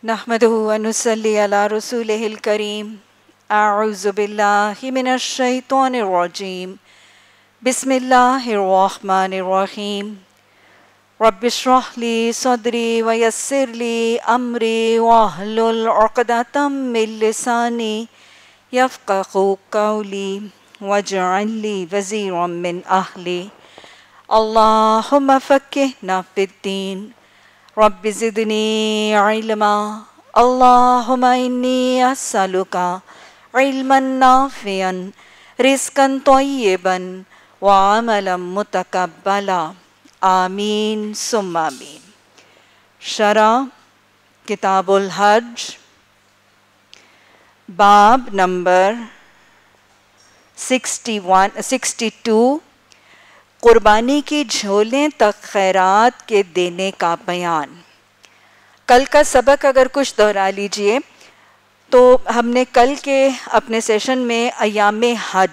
नहमदुहु व नुसल्ली अला रसूलिहिल करीम। अऊज़ु बिल्लाहि मिनश शैतानिर रजीम। बिस्मिल्लाहिर रहमानिर रहीम। रब्बिश्रह ली सदरी व यस्सिर ली अमरी वहलुल उक़दतम मिन लिसानी यफ़क़हू क़ौली वजअल ली वज़ीरम मिन अहली। अल्लाहुम्मा फ़क़्क़िहना फ़िद्दीन रब्बि ज़िदनी इल्मा। अल्लाहुम्मा इन्नी अस्अलुका इल्मन नाफ़िअन रिज़्क़न तय्यिबन व अमलन मुतक़ब्बला। आमीन सुम्मा आमीन। शरा किताबुल हज, बाब नंबर 62, कुर्बानी की झोलें तक खैरात के देने का बयान। कल का सबक अगर कुछ दोहरा लीजिए तो हमने कल के अपने सेशन में अयामे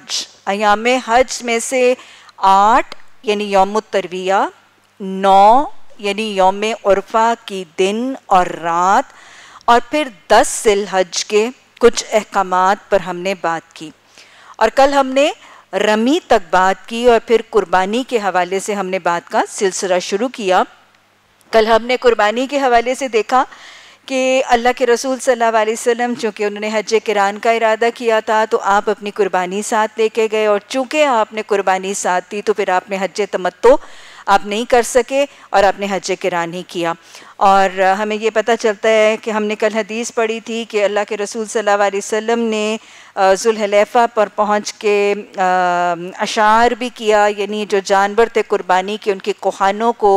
हज में से 8 यानी यौम तरविया, 9 यानी यौम उर्फा की दिन और रात, और फिर 10 ज़िलहज के कुछ अहकामात पर हमने बात की। और कल हमने रमी तक बात की और फिर कुर्बानी के हवाले से हमने बात का सिलसिला शुरू किया। कल हमने कुर्बानी के हवाले से देखा कि अल्लाह के रसूल सल्लल्लाहु अलैहि वसल्लम, चूँकि उन्होंने हज किरान का इरादा किया था तो आप अपनी कुर्बानी साथ लेके गए, और चूँकि आपने कुर्बानी साथ दी तो फिर आपने हज तमत्तो आप नहीं कर सके और आपने हज किरान ही किया। और हमें ये पता चलता है कि हमने कल हदीस पढ़ी थी कि अल्लाह के रसूल सल्लल्लाहु अलैहि वसल्लम ने ज़ुल्हलैफ़ा पर पहुँच के अशार भी किया, यानी जो जानवर थे कुर्बानी के उनके कोहानों को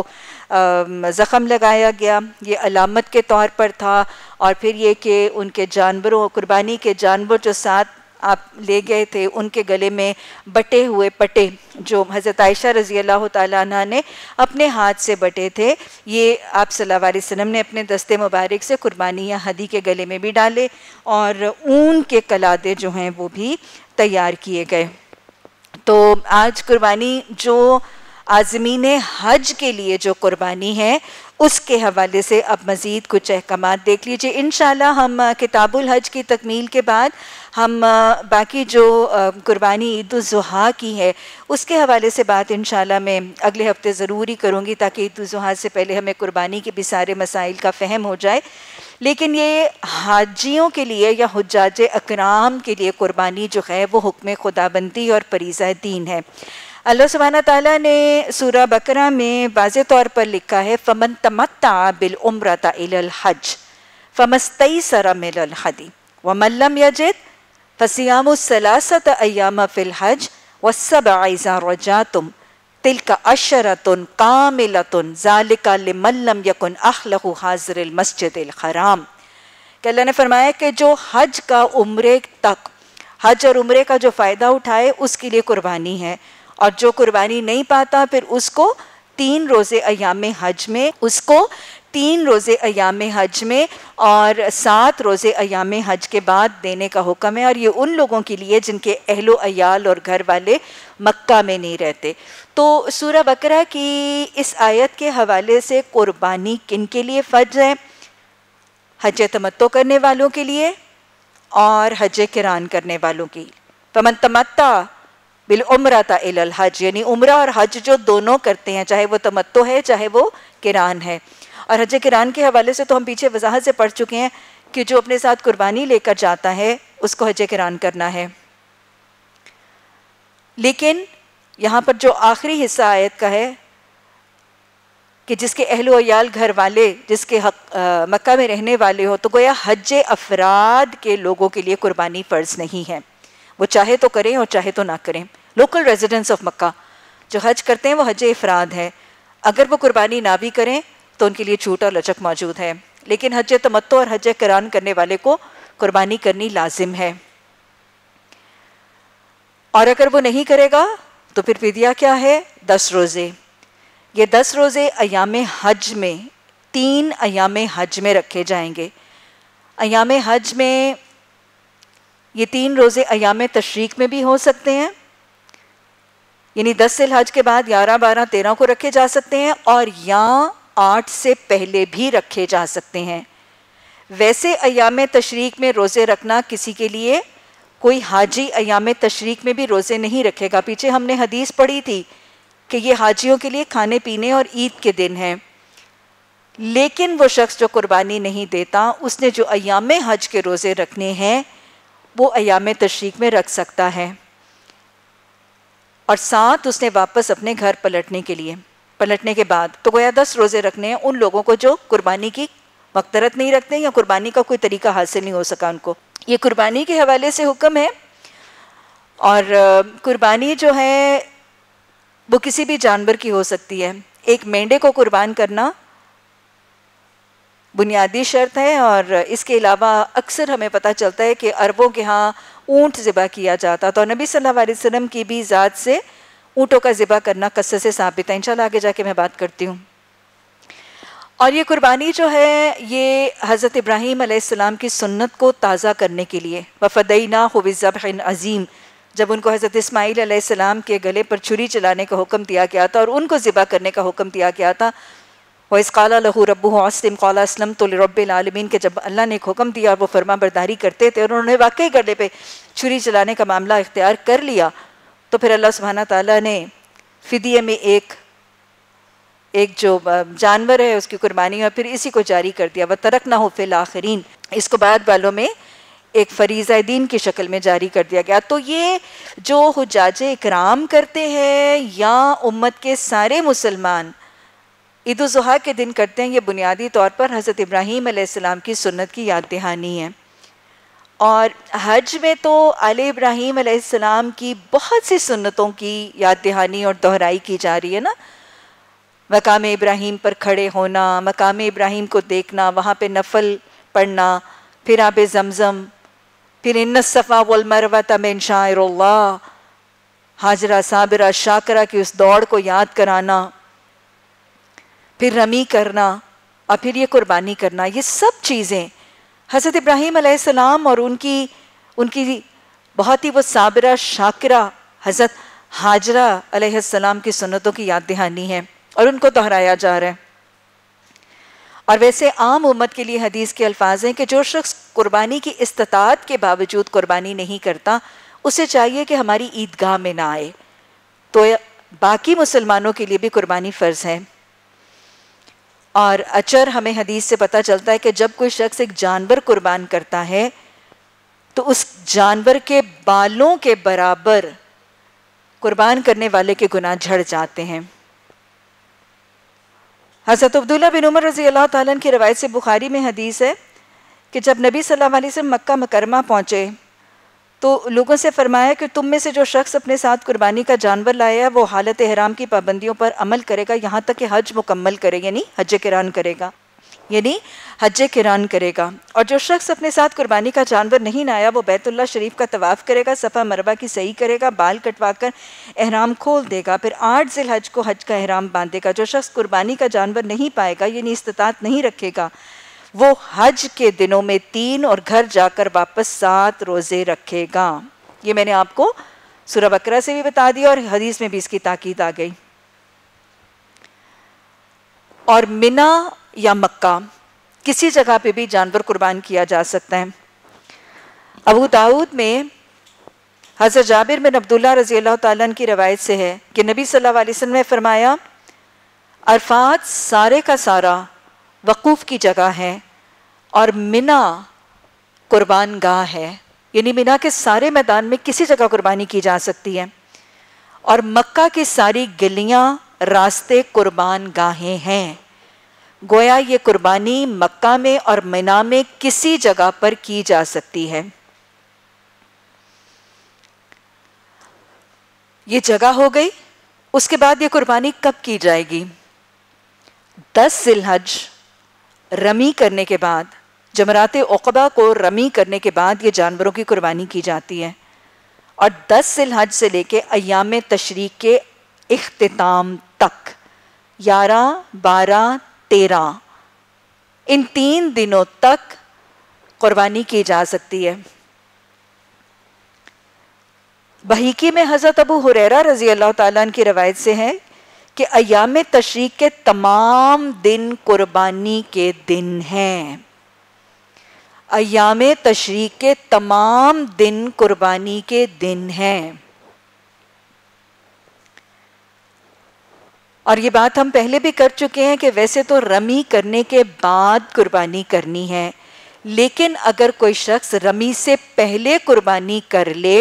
ज़ख़म लगाया गया, ये अलामत के तौर पर था। और फिर ये कि उनके जानवरों, कुर्बानी के जानवर जो साथ आप ले गए थे उनके गले में बटे हुए पटे, जो हज़रत आयशा रज़ी अल्लाह ताला अन्हा ने अपने हाथ से बटे थे, ये आप सल्लल्लाहु अलैहि वसल्लम ने अपने दस्ते मुबारक से कुर्बानी या हदी के गले में भी डाले, और ऊन के कलादे जो हैं वो भी तैयार किए गए। तो आज कुर्बानी जो आज़मीन हज के लिए जो कुर्बानी है उसके हवाले से अब मज़ीद कुछ अहकामात देख लीजिए। इंशाल्लाह हम किताबुल हज की तकमील के बाद हम बाकी जो कुर्बानी ईद उल ज़ुहा की है उसके हवाले से बात इंशाल्लाह मैं अगले हफ्ते ज़रूर ही करूँगी, ताकि ईद उल ज़ुहा से पहले हमें कुर्बानी के भी सारे मसाइल का फ़हम हो जाए। लेकिन ये हाजियों के लिए या हुज्जाज अकराम के लिए कुर्बानी जो है वो हुक्म खुदाबंदी और फरीज़ा दीन है। अल्लाह सुब्हाना ताला ने सूरह बकरा में वाज़े तौर पर लिखा है, फ़मन तमत्ता बिल उम्रता इलल हज फ़मस्तैसरा मिनल हदी वमन लम यजिद फ़सियामु सलासत अय्याम फ़िल हज वस्सबअ इज़ा रजातुम तिल्का अशरतुन कामिलतुन ज़ालिका लिमन लम यकुन अहलहु हाज़िरिल मस्जिदिल हराम। कि अल्लाह ने फरमाया कि जो हज का उम्रे तक, हज और उम्रे का जो फ़ायदा उठाए उसके लिए कुर्बानी है, और जो कुर्बानी नहीं पाता फिर उसको 3 रोज़े अय्याम हज में, उसको 3 रोज़े अय्याम हज में और 7 रोज़े अय्याम हज के बाद देने का हुक्म है। और ये उन लोगों के लिए जिनके अहलो अयाल और घर वाले मक्का में नहीं रहते। तो सूरह बकरा की इस आयत के हवाले से कुर्बानी किन के लिए फ़र्ज है? हज तमत्तो करने वालों के लिए और हज किरान करने वालों की। फमन तमत्ता बिल उम्रता इलल हज, यानी उम्रा और हज जो दोनों करते हैं, चाहे वो तमत्तो है चाहे वो किरान है। और हज किरान के हवाले से तो हम पीछे वजाहत से पढ़ चुके हैं कि जो अपने साथ कुर्बानी लेकर जाता है उसको हज किरान करना है। लेकिन यहाँ पर जो आखिरी हिस्सा आयत का है कि जिसके अहलो अयाल घर वाले, जिसके मक्का में रहने वाले हो, तो गोया हज अफराद के लोगों के लिए कुर्बानी फ़र्ज़ नहीं है। वो चाहे तो करें और चाहे तो ना करें। लोकल रेजिडेंट्स ऑफ मक्का जो हज करते हैं वो हज इफ़राद है। अगर वो कुर्बानी ना भी करें तो उनके लिए छूट और लचक मौजूद है। लेकिन हज तमत्तो और हज किरान करने वाले को कुर्बानी करनी लाजिम है। और अगर वो नहीं करेगा तो फिर फिदिया क्या है? 10 रोज़े। ये 10 रोज़े अय्याम हज में, 3 अय्याम हज में रखे जाएंगे। अय्याम हज में ये 3 रोज़े अय्याम तशरीक में भी हो सकते हैं, यानी 10 ज़िलहज के बाद 11, 12, 13 को रखे जा सकते हैं, और या 8 से पहले भी रखे जा सकते हैं। वैसे अयाम तशरीक में रोज़े रखना किसी के लिए, कोई हाजी अयाम तशरीक में भी रोज़े नहीं रखेगा। पीछे हमने हदीस पढ़ी थी कि ये हाजियों के लिए खाने पीने और ईद के दिन हैं। लेकिन वो शख्स जो कुर्बानी नहीं देता, उसने जो अयाम हज के रोज़े रखने हैं वो अयाम तशरीक में रख सकता है। और साथ उसने वापस अपने घर पलटने के बाद तो गोया 10 रोज़े रखने हैं उन लोगों को जो कुर्बानी की मक़दरत नहीं रखते या कुर्बानी का कोई तरीका हासिल नहीं हो सका उनको। ये कुर्बानी के हवाले से हुक्म है। और कुर्बानी जो है वो किसी भी जानवर की हो सकती है। एक मेंढे को कुर्बान करना बुनियादी शर्त है। और इसके अलावा अक्सर हमें पता चलता है कि अरबों के यहाँ ऊँट ज़िबा किया जाता, तो नबी सल्लल्लाहु अलैहि वसल्लम की भी ज़ात से ऊँटों का ज़िबा करना कसरत से साबित है। इंशाल्लाह आगे जाके मैं बात करती हूँ। और ये कुर्बानी जो है ये हज़रत इब्राहीम अलैहिस्सलाम की सुन्नत को ताज़ा करने के लिए, वफ़दैनाहु बिज़ब्हिन अज़ीम, जब उनको हज़रत इस्माईल अलैहिस्सलाम के गले पर छुरी चलाने का हुक्म दिया गया था और उनको ज़िबा करने का हुक्म दिया गया था, वइज़ क़ाला लहू रब्बुहु अस्लिम क़ाला अस्लमतु लिरब्बिल आलमीन, के जब अल्लाह ने एक हुक्म दिया और वो फरमा बरदारी करते थे और उन्होंने वाकई गले पे छुरी चलाने का मामला इख्तियार कर लिया, तो फिर अल्लाह सुब्हाना ताला ने फ़िदिये में एक जो जानवर है उसकी कुर्बानी और फिर इसी को जारी कर दिया। व तरकनाहु फ़िल आखिरीन, इसको बाद वालों में एक फ़रीज़ा दीन की शक्ल में जारी कर दिया गया। तो ये जो हुज्जाजे इकराम करते हैं या उम्मत के सारे मुसलमान ईद उल ज़ुहा के दिन करते हैं, ये बुनियादी तौर पर हज़रत इब्राहीम अलैहिस्सलाम की सुन्नत की याद दहानी है। और हज में तो आले इब्राहीम अलैहिस्सलाम की बहुत सी सुन्नतों की याद दहानी और दोहराई की जा रही है ना। मकाम इब्राहीम पर खड़े होना, मकाम इब्राहीम को देखना, वहाँ पे नफल पढ़ना, फिर आब ज़मज़म, फिर इन्न सफ़ा वल मरवत मिन शाइरिल्लाह, हाजरा साबिरा शाकरा की उस दौड़ को याद कराना, फिर रमी करना और फिर ये कुर्बानी करना, ये सब चीज़ें हज़रत इब्राहीम अलैहिस्सलाम और उनकी बहुत ही वो साबिरा शाकिरा हज़रत हाजरा अलैहिस्सलाम की सुन्नतों की याद दहानी है और उनको दोहराया जा रहा है। और वैसे आम उम्मत के लिए हदीस के अल्फाज हैं कि जो शख्स कुर्बानी की इस्तिताअत के बावजूद कुर्बानी नहीं करता, उसे चाहिए कि हमारी ईदगाह में ना आए। तो बाकी मुसलमानों के लिए भी कुर्बानी फ़र्ज़ है। और अचर हमें हदीस से पता चलता है कि जब कोई शख्स एक जानवर कुर्बान करता है तो उस जानवर के बालों के बराबर कुर्बान करने वाले के गुनाह झड़ जाते हैं। हज़रत अब्दुल्लाह बिन उमर रज़ी अल्लाह ताला अन्हु की रवायत से बुखारी में हदीस है कि जब नबी सल्लल्लाहु अलैहि वसल्लम मक्का मुकरमा पहुँचे तो लोगों से फरमाया कि तुम में से जो शख्स अपने साथ कुर्बानी का जानवर लाया वो हालत एहराम की पाबंदियों पर अमल करेगा यहाँ तक कि हज मुकम्मल करेगा, यानी हज किरान करेगा, यानी हज किरान करेगा। और जो शख्स अपने साथ कुर्बानी का जानवर नहीं लाया वो बैतुल्लाह शरीफ का तवाफ़ करेगा, सफ़ा मरवा की सही करेगा, बाल कटवा कर एहराम खोल देगा, फिर 8 ज़िलहज को हज का एहराम बांधेगा। जो शख्स कुर्बानी का जानवर नहीं पाएगा, यानी इस्तिताअत नहीं रखेगा, वो हज के दिनों में 3 और घर जाकर वापस 7 रोज़े रखेगा। ये मैंने आपको सूरह बकरा से भी बता दिया और हदीस में भी इसकी ताकीद आ गई। और मिना या मक्का किसी जगह पे भी जानवर कुर्बान किया जा सकता है। अबू दाऊद में हज़रत जाबिर बिन अब्दुल्लाह रज़ी अल्लाह ताला अन्हु की रवायत से है कि नबी सल्लल्लाहु अलैहि वसल्लम ने फरमाया, अरफात सारे का सारा वक़ूफ़ की जगह है और मिना कुर्बान गाह है, यानी मिना के सारे मैदान में किसी जगह कुर्बानी की जा सकती है। और मक्का की सारी गलियां रास्ते कुर्बान गाहें हैं। गोया ये कुर्बानी मक्का में और मिना में किसी जगह पर की जा सकती है। ये जगह हो गई। उसके बाद ये कुर्बानी कब की जाएगी? 10 ज़िलहज रमी करने के बाद, जमरात उक़बा को रमी करने के बाद ये जानवरों की कुर्बानी की जाती है। और 10 ज़िलहज से लेके अय्याम तशरीक के इख्तिताम तक 11, 12, 13 इन 3 दिनों तक कुर्बानी की जा सकती है। बहीकी में हज़रत अबू हुरैरा रज़ी अल्लाह ताला अन्हु की रवायत से है कि अय्याम तशरीक के तमाम दिन कुर्बानी के दिन हैं। अय्याम तशरीक के तमाम दिन कुर्बानी के दिन हैं। और ये बात हम पहले भी कर चुके हैं कि वैसे तो रमी करने के बाद कुर्बानी करनी है, लेकिन अगर कोई शख्स रमी से पहले कुर्बानी कर ले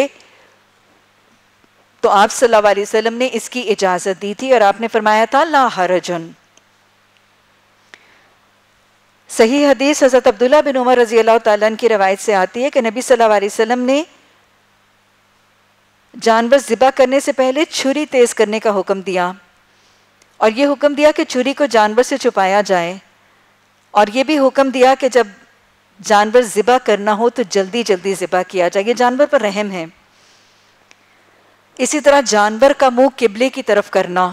तो आप सल्लल्लाहु अलैहि वसल्लम ने इसकी इजाजत दी थी और आपने फरमाया था ला हरजुन। सही हदीस हज़रत अब्दुल्ला बिन उमर रज़ी अल्लाह तआला अन्हु की रवायत से आती है कि नबी सल्लल्लाहु अलैहि वसल्लम ने जानवर ज़िबा करने से पहले छुरी तेज करने का हुक्म दिया और ये हुक्म दिया कि छुरी को जानवर से छुपाया जाए, और ये भी हुक्म दिया कि जब जानवर ज़िबा करना हो तो जल्दी जल्दी ज़िबा किया जाए, ये जानवर पर रहम है। इसी तरह जानवर का मुंह किबले की तरफ करना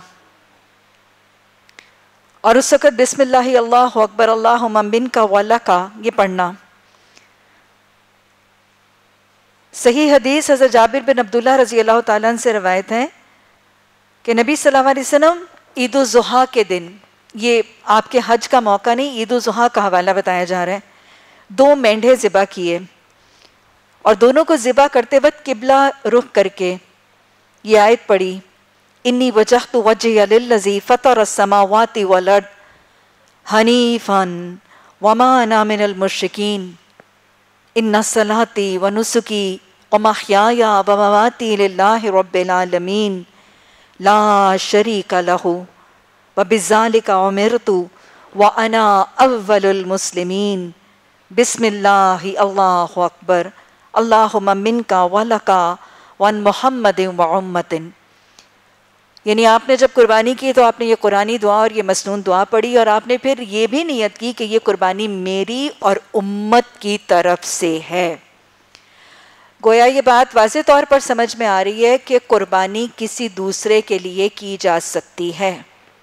और उस वक़्त बिस्मिल्लाह अल्लाहु अकबर अल्लाहुम्मा मिनका व लका ये पढ़ना। सही हदीस हज़रत जाबिर बिन अब्दुल्लाह रज़ी अल्लाह तआला अन्हु से रवायत है कि नबी सल्लल्लाहु अलैहि वसल्लम ईद उल ज़ुहा के दिन, ये आपके हज का मौका नहीं, ईद उल ज़ुहा का हवाला बताया जा रहा है, 2 मेंढे ज़िबा किए और दोनों को ज़िबा करते वक्त किबला रुख करके ये आयत पढ़ी, इन्नी वजहतु वजहिया लिल्लज़ी फ़तरस समावाति वल अर्द हनीफ़न वमा अना मिनल मुश्रिकीन इन्ना सलाती व नुसुकी व महयाया व ममाती लिल्लाहि रब्बिल आलमीन ला शरीका लहू व बिज़ालिका उमिरतु व अना अव्वलुल मुस्लिमीन बिस्मिल्लाहि अल्लाहु अकबर अल्लाहुम्मा मिनका व लका वन मुहम्मदिन व उम्मतिन। यानी आपने जब कुर्बानी की तो आपने ये कुरानी दुआ और ये मसनून दुआ पढ़ी और आपने फिर ये भी नियत की कि ये कुर्बानी मेरी और उम्मत की तरफ से है। गोया ये बात वाज़े तौर पर समझ में आ रही है कि कुर्बानी किसी दूसरे के लिए की जा सकती है।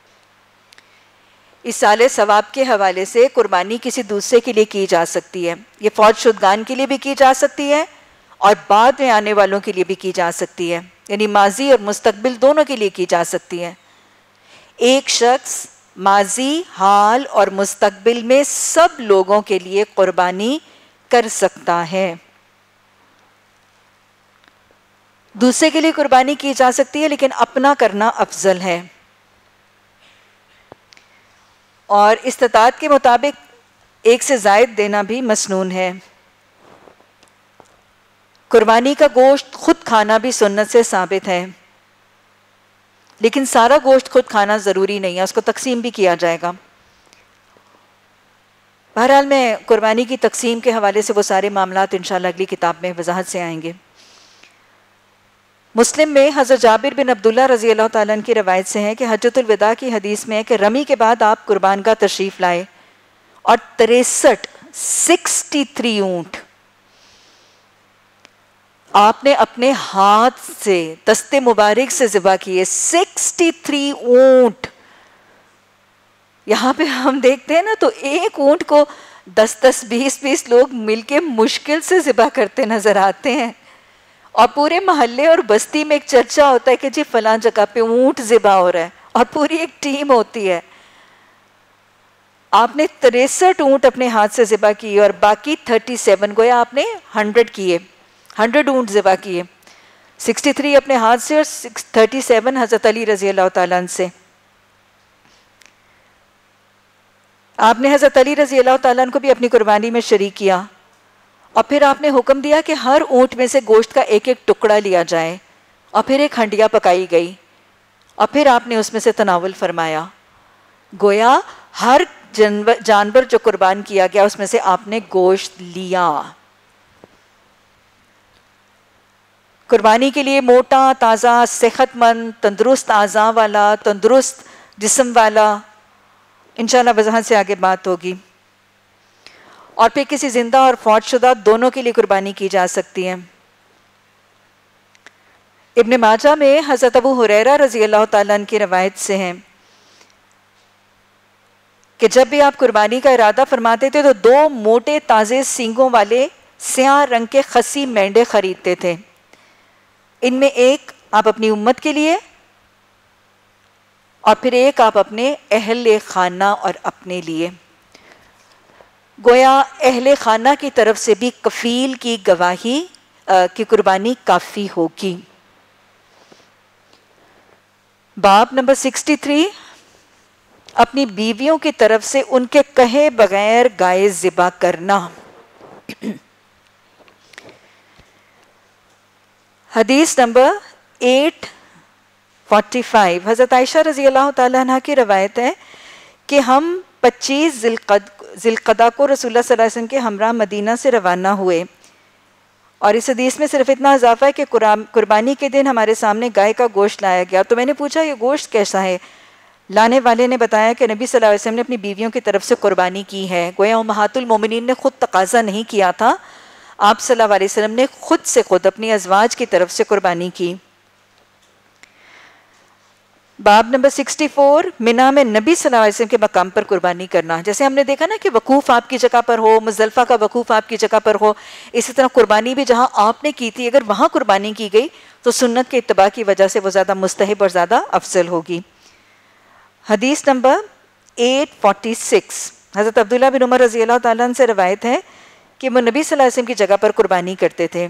इस साले सवाब के हवाले से कुर्बानी किसी दूसरे के लिए की जा सकती है। ये फौज शुदगान के लिए भी की जा सकती है और बाद में आने वालों के लिए भी की जा सकती है, यानी माजी और मुस्तकबिल दोनों के लिए की जा सकती है। एक शख्स माजी, हाल और मुस्तकबिल में सब लोगों के लिए कुर्बानी कर सकता है। दूसरे के लिए कुर्बानी की जा सकती है लेकिन अपना करना अफजल है। और इस्तिताअत के मुताबिक एक से ज़ायद देना भी मसनून है। कुर्बानी का गोश्त खुद खाना भी सुन्नत से साबित है, लेकिन सारा गोश्त खुद खाना ज़रूरी नहीं है, उसको तकसीम भी किया जाएगा। बहरहाल मैं कुर्बानी की तकसीम के हवाले से वो सारे मामलात इंशाअल्लाह अगली किताब में वजाहत से आएंगे। मुस्लिम में हज़रत जाबिर बिन अब्दुल्ला रज़ी अल्लाह तआला अन्हु की रवायत से है कि हज्जतुल विदा की हदीस में है कि रमी के बाद आप कुर्बान का तशरीफ़ लाए और 63 ऊँट आपने अपने हाथ से दस्ते मुबारक से ज़िबा किए। 63 ऊँट। यहाँ पे हम देखते हैं ना तो एक ऊँट को 10-10, 20-20 लोग मिलके मुश्किल से ज़िबा करते नजर आते हैं और पूरे मोहल्ले और बस्ती में एक चर्चा होता है कि जी फलां जगह पे ऊँट ज़िबा हो रहा है और पूरी एक टीम होती है। आपने 63 ऊँट अपने हाथ से ज़िबा किए और बाकी 37 गोया आपने 100 किए, 100 ऊँट ज़िबा किए। 63 अपने हाथ से और 37 हज़रत अली रज़ी अल्लाह तआला अन्हु से। आपने हज़रत अली रज़ी अल्लाह तआला अन्हु को भी अपनी कुर्बानी में शरीक किया और फिर आपने हुक्म दिया कि हर ऊँट में से गोश्त का एक एक टुकड़ा लिया जाए और फिर एक हंडिया पकाई गई और फिर आपने उसमें से तनावुल फरमाया। गोया हर जानवर जो कुर्बान किया गया उसमें से आपने गोश्त लिया। कुर्बानी के लिए मोटा, ताज़ा, सेहतमंद, तंदुरुस्त आज़ा वाला, तंदुरुस्त जिस्म वाला, इंशाअल्लाह वज़ाहत से आगे बात होगी। और फिर किसी जिंदा और फौतशुदा दोनों के लिए कुर्बानी की जा सकती है। इब्न माजा में हज़रत अबू हुरैरा रज़ी अल्लाह तआला अन्हु की रवायत से हैं कि जब भी आप कुर्बानी का इरादा फरमाते थे तो 2 मोटे ताज़े सींगों वाले स्याह रंग के खसी मेंढे खरीदते थे। इनमें एक आप अपनी उम्मत के लिए और फिर एक आप अपने अहले खाना और अपने लिए। गोया अहले खाना की तरफ से भी कफील की गवाही की कुर्बानी काफ़ी होगी। बाब नंबर 63, अपनी बीवियों की तरफ से उनके कहे बगैर गाय ज़िबा करना। हदीस नंबर 845, हज़रत आयशा रज़ी अल्लाह ताला अन्हा की रवायत है कि हम 25 ज़िलक़दा को रसूलुल्लाह सल्लल्लाहु अलैहि वसल्लम के हमरा मदीना से रवाना हुए, और इस हदीस में सिर्फ इतना इजाफा है कि कुर्बानी के दिन हमारे सामने गाय का गोश्त लाया गया। तो मैंने पूछा ये गोश्त कैसा है? लाने वाले ने बताया कि नबी सल्लल्लाहु अलैहि वसल्लम ने अपनी बीवियों की तरफ से कुर्बानी की है। गोया उम्महातुल मोमिनीन ने खुद तकाजा नहीं किया था, आप सल्लल्लाहु अलैहि वसल्लम ने खुद से खुद अपनी अज़वाज की तरफ से कुर्बानी की। बाब नंबर 64, मिना में नबी सल्लल्लाहु अलैहि वसल्लम के मकाम पर कुर्बानी करना। जैसे हमने देखा ना कि वकूफ़ आपकी जगह पर हो, मुज़दलिफ़ा का वकूफ़ आपकी जगह पर हो, इसी तरह कुर्बानी भी जहाँ आपने की थी अगर वहाँ कुर्बानी की गई तो सुन्नत के इत्तिबा की वजह से वो ज़्यादा मुस्तहब और ज़्यादा अफजल होगी। हदीस नंबर 846, हज़रत अब्दुल्लाह बिन उमर रज़ी अल्लाह ताला अन्हु से रवायत है कि वो नबी सल्लल्लाहु अलैहि वसल्लम की जगह पर कुर्बानी करते थे।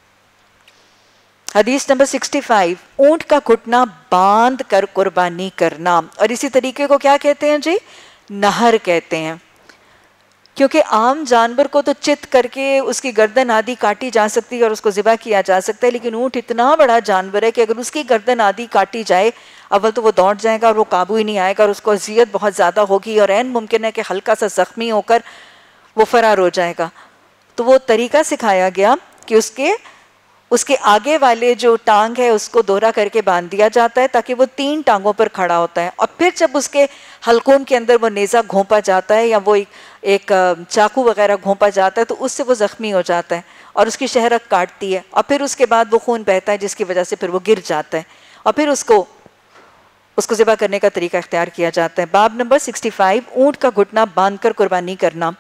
हदीस नंबर 65, ऊंट का घुटना बांध कर कुर्बानी करना, और इसी तरीके को क्या कहते हैं जी? नहर कहते हैं। क्योंकि आम जानवर को तो चित करके उसकी गर्दन आदि काटी जा सकती है और उसको ज़िबा किया जा सकता है, लेकिन ऊंट इतना बड़ा जानवर है कि अगर उसकी गर्दन आदि काटी जाए, अव्वल तो वो दौड़ जाएगा और वो काबू ही नहीं आएगा और उसको अजियत बहुत ज़्यादा होगी और ऐन मुमकिन है कि हल्का सा ज़ख्मी होकर वो फरार हो जाएगा। तो वो तरीका सिखाया गया कि उसके आगे वाले जो टांग है उसको दोहरा करके बांध दिया जाता है ताकि वो 3 टांगों पर खड़ा होता है, और फिर जब उसके हलकों के अंदर वो नेज़ा घोंपा जाता है या वो एक चाकू वगैरह घोंपा जाता है तो उससे वो ज़ख्मी हो जाता है और उसकी शहरक काटती है, और फिर उसके बाद वो खून बहता है जिसकी वजह से फिर वो गिर जाता है, और फिर उसको ज़िबा करने का तरीका इख्तियार किया जाता है। बाब नंबर 65, ऊँट का घुटना बांध कर कुर्बानी करना।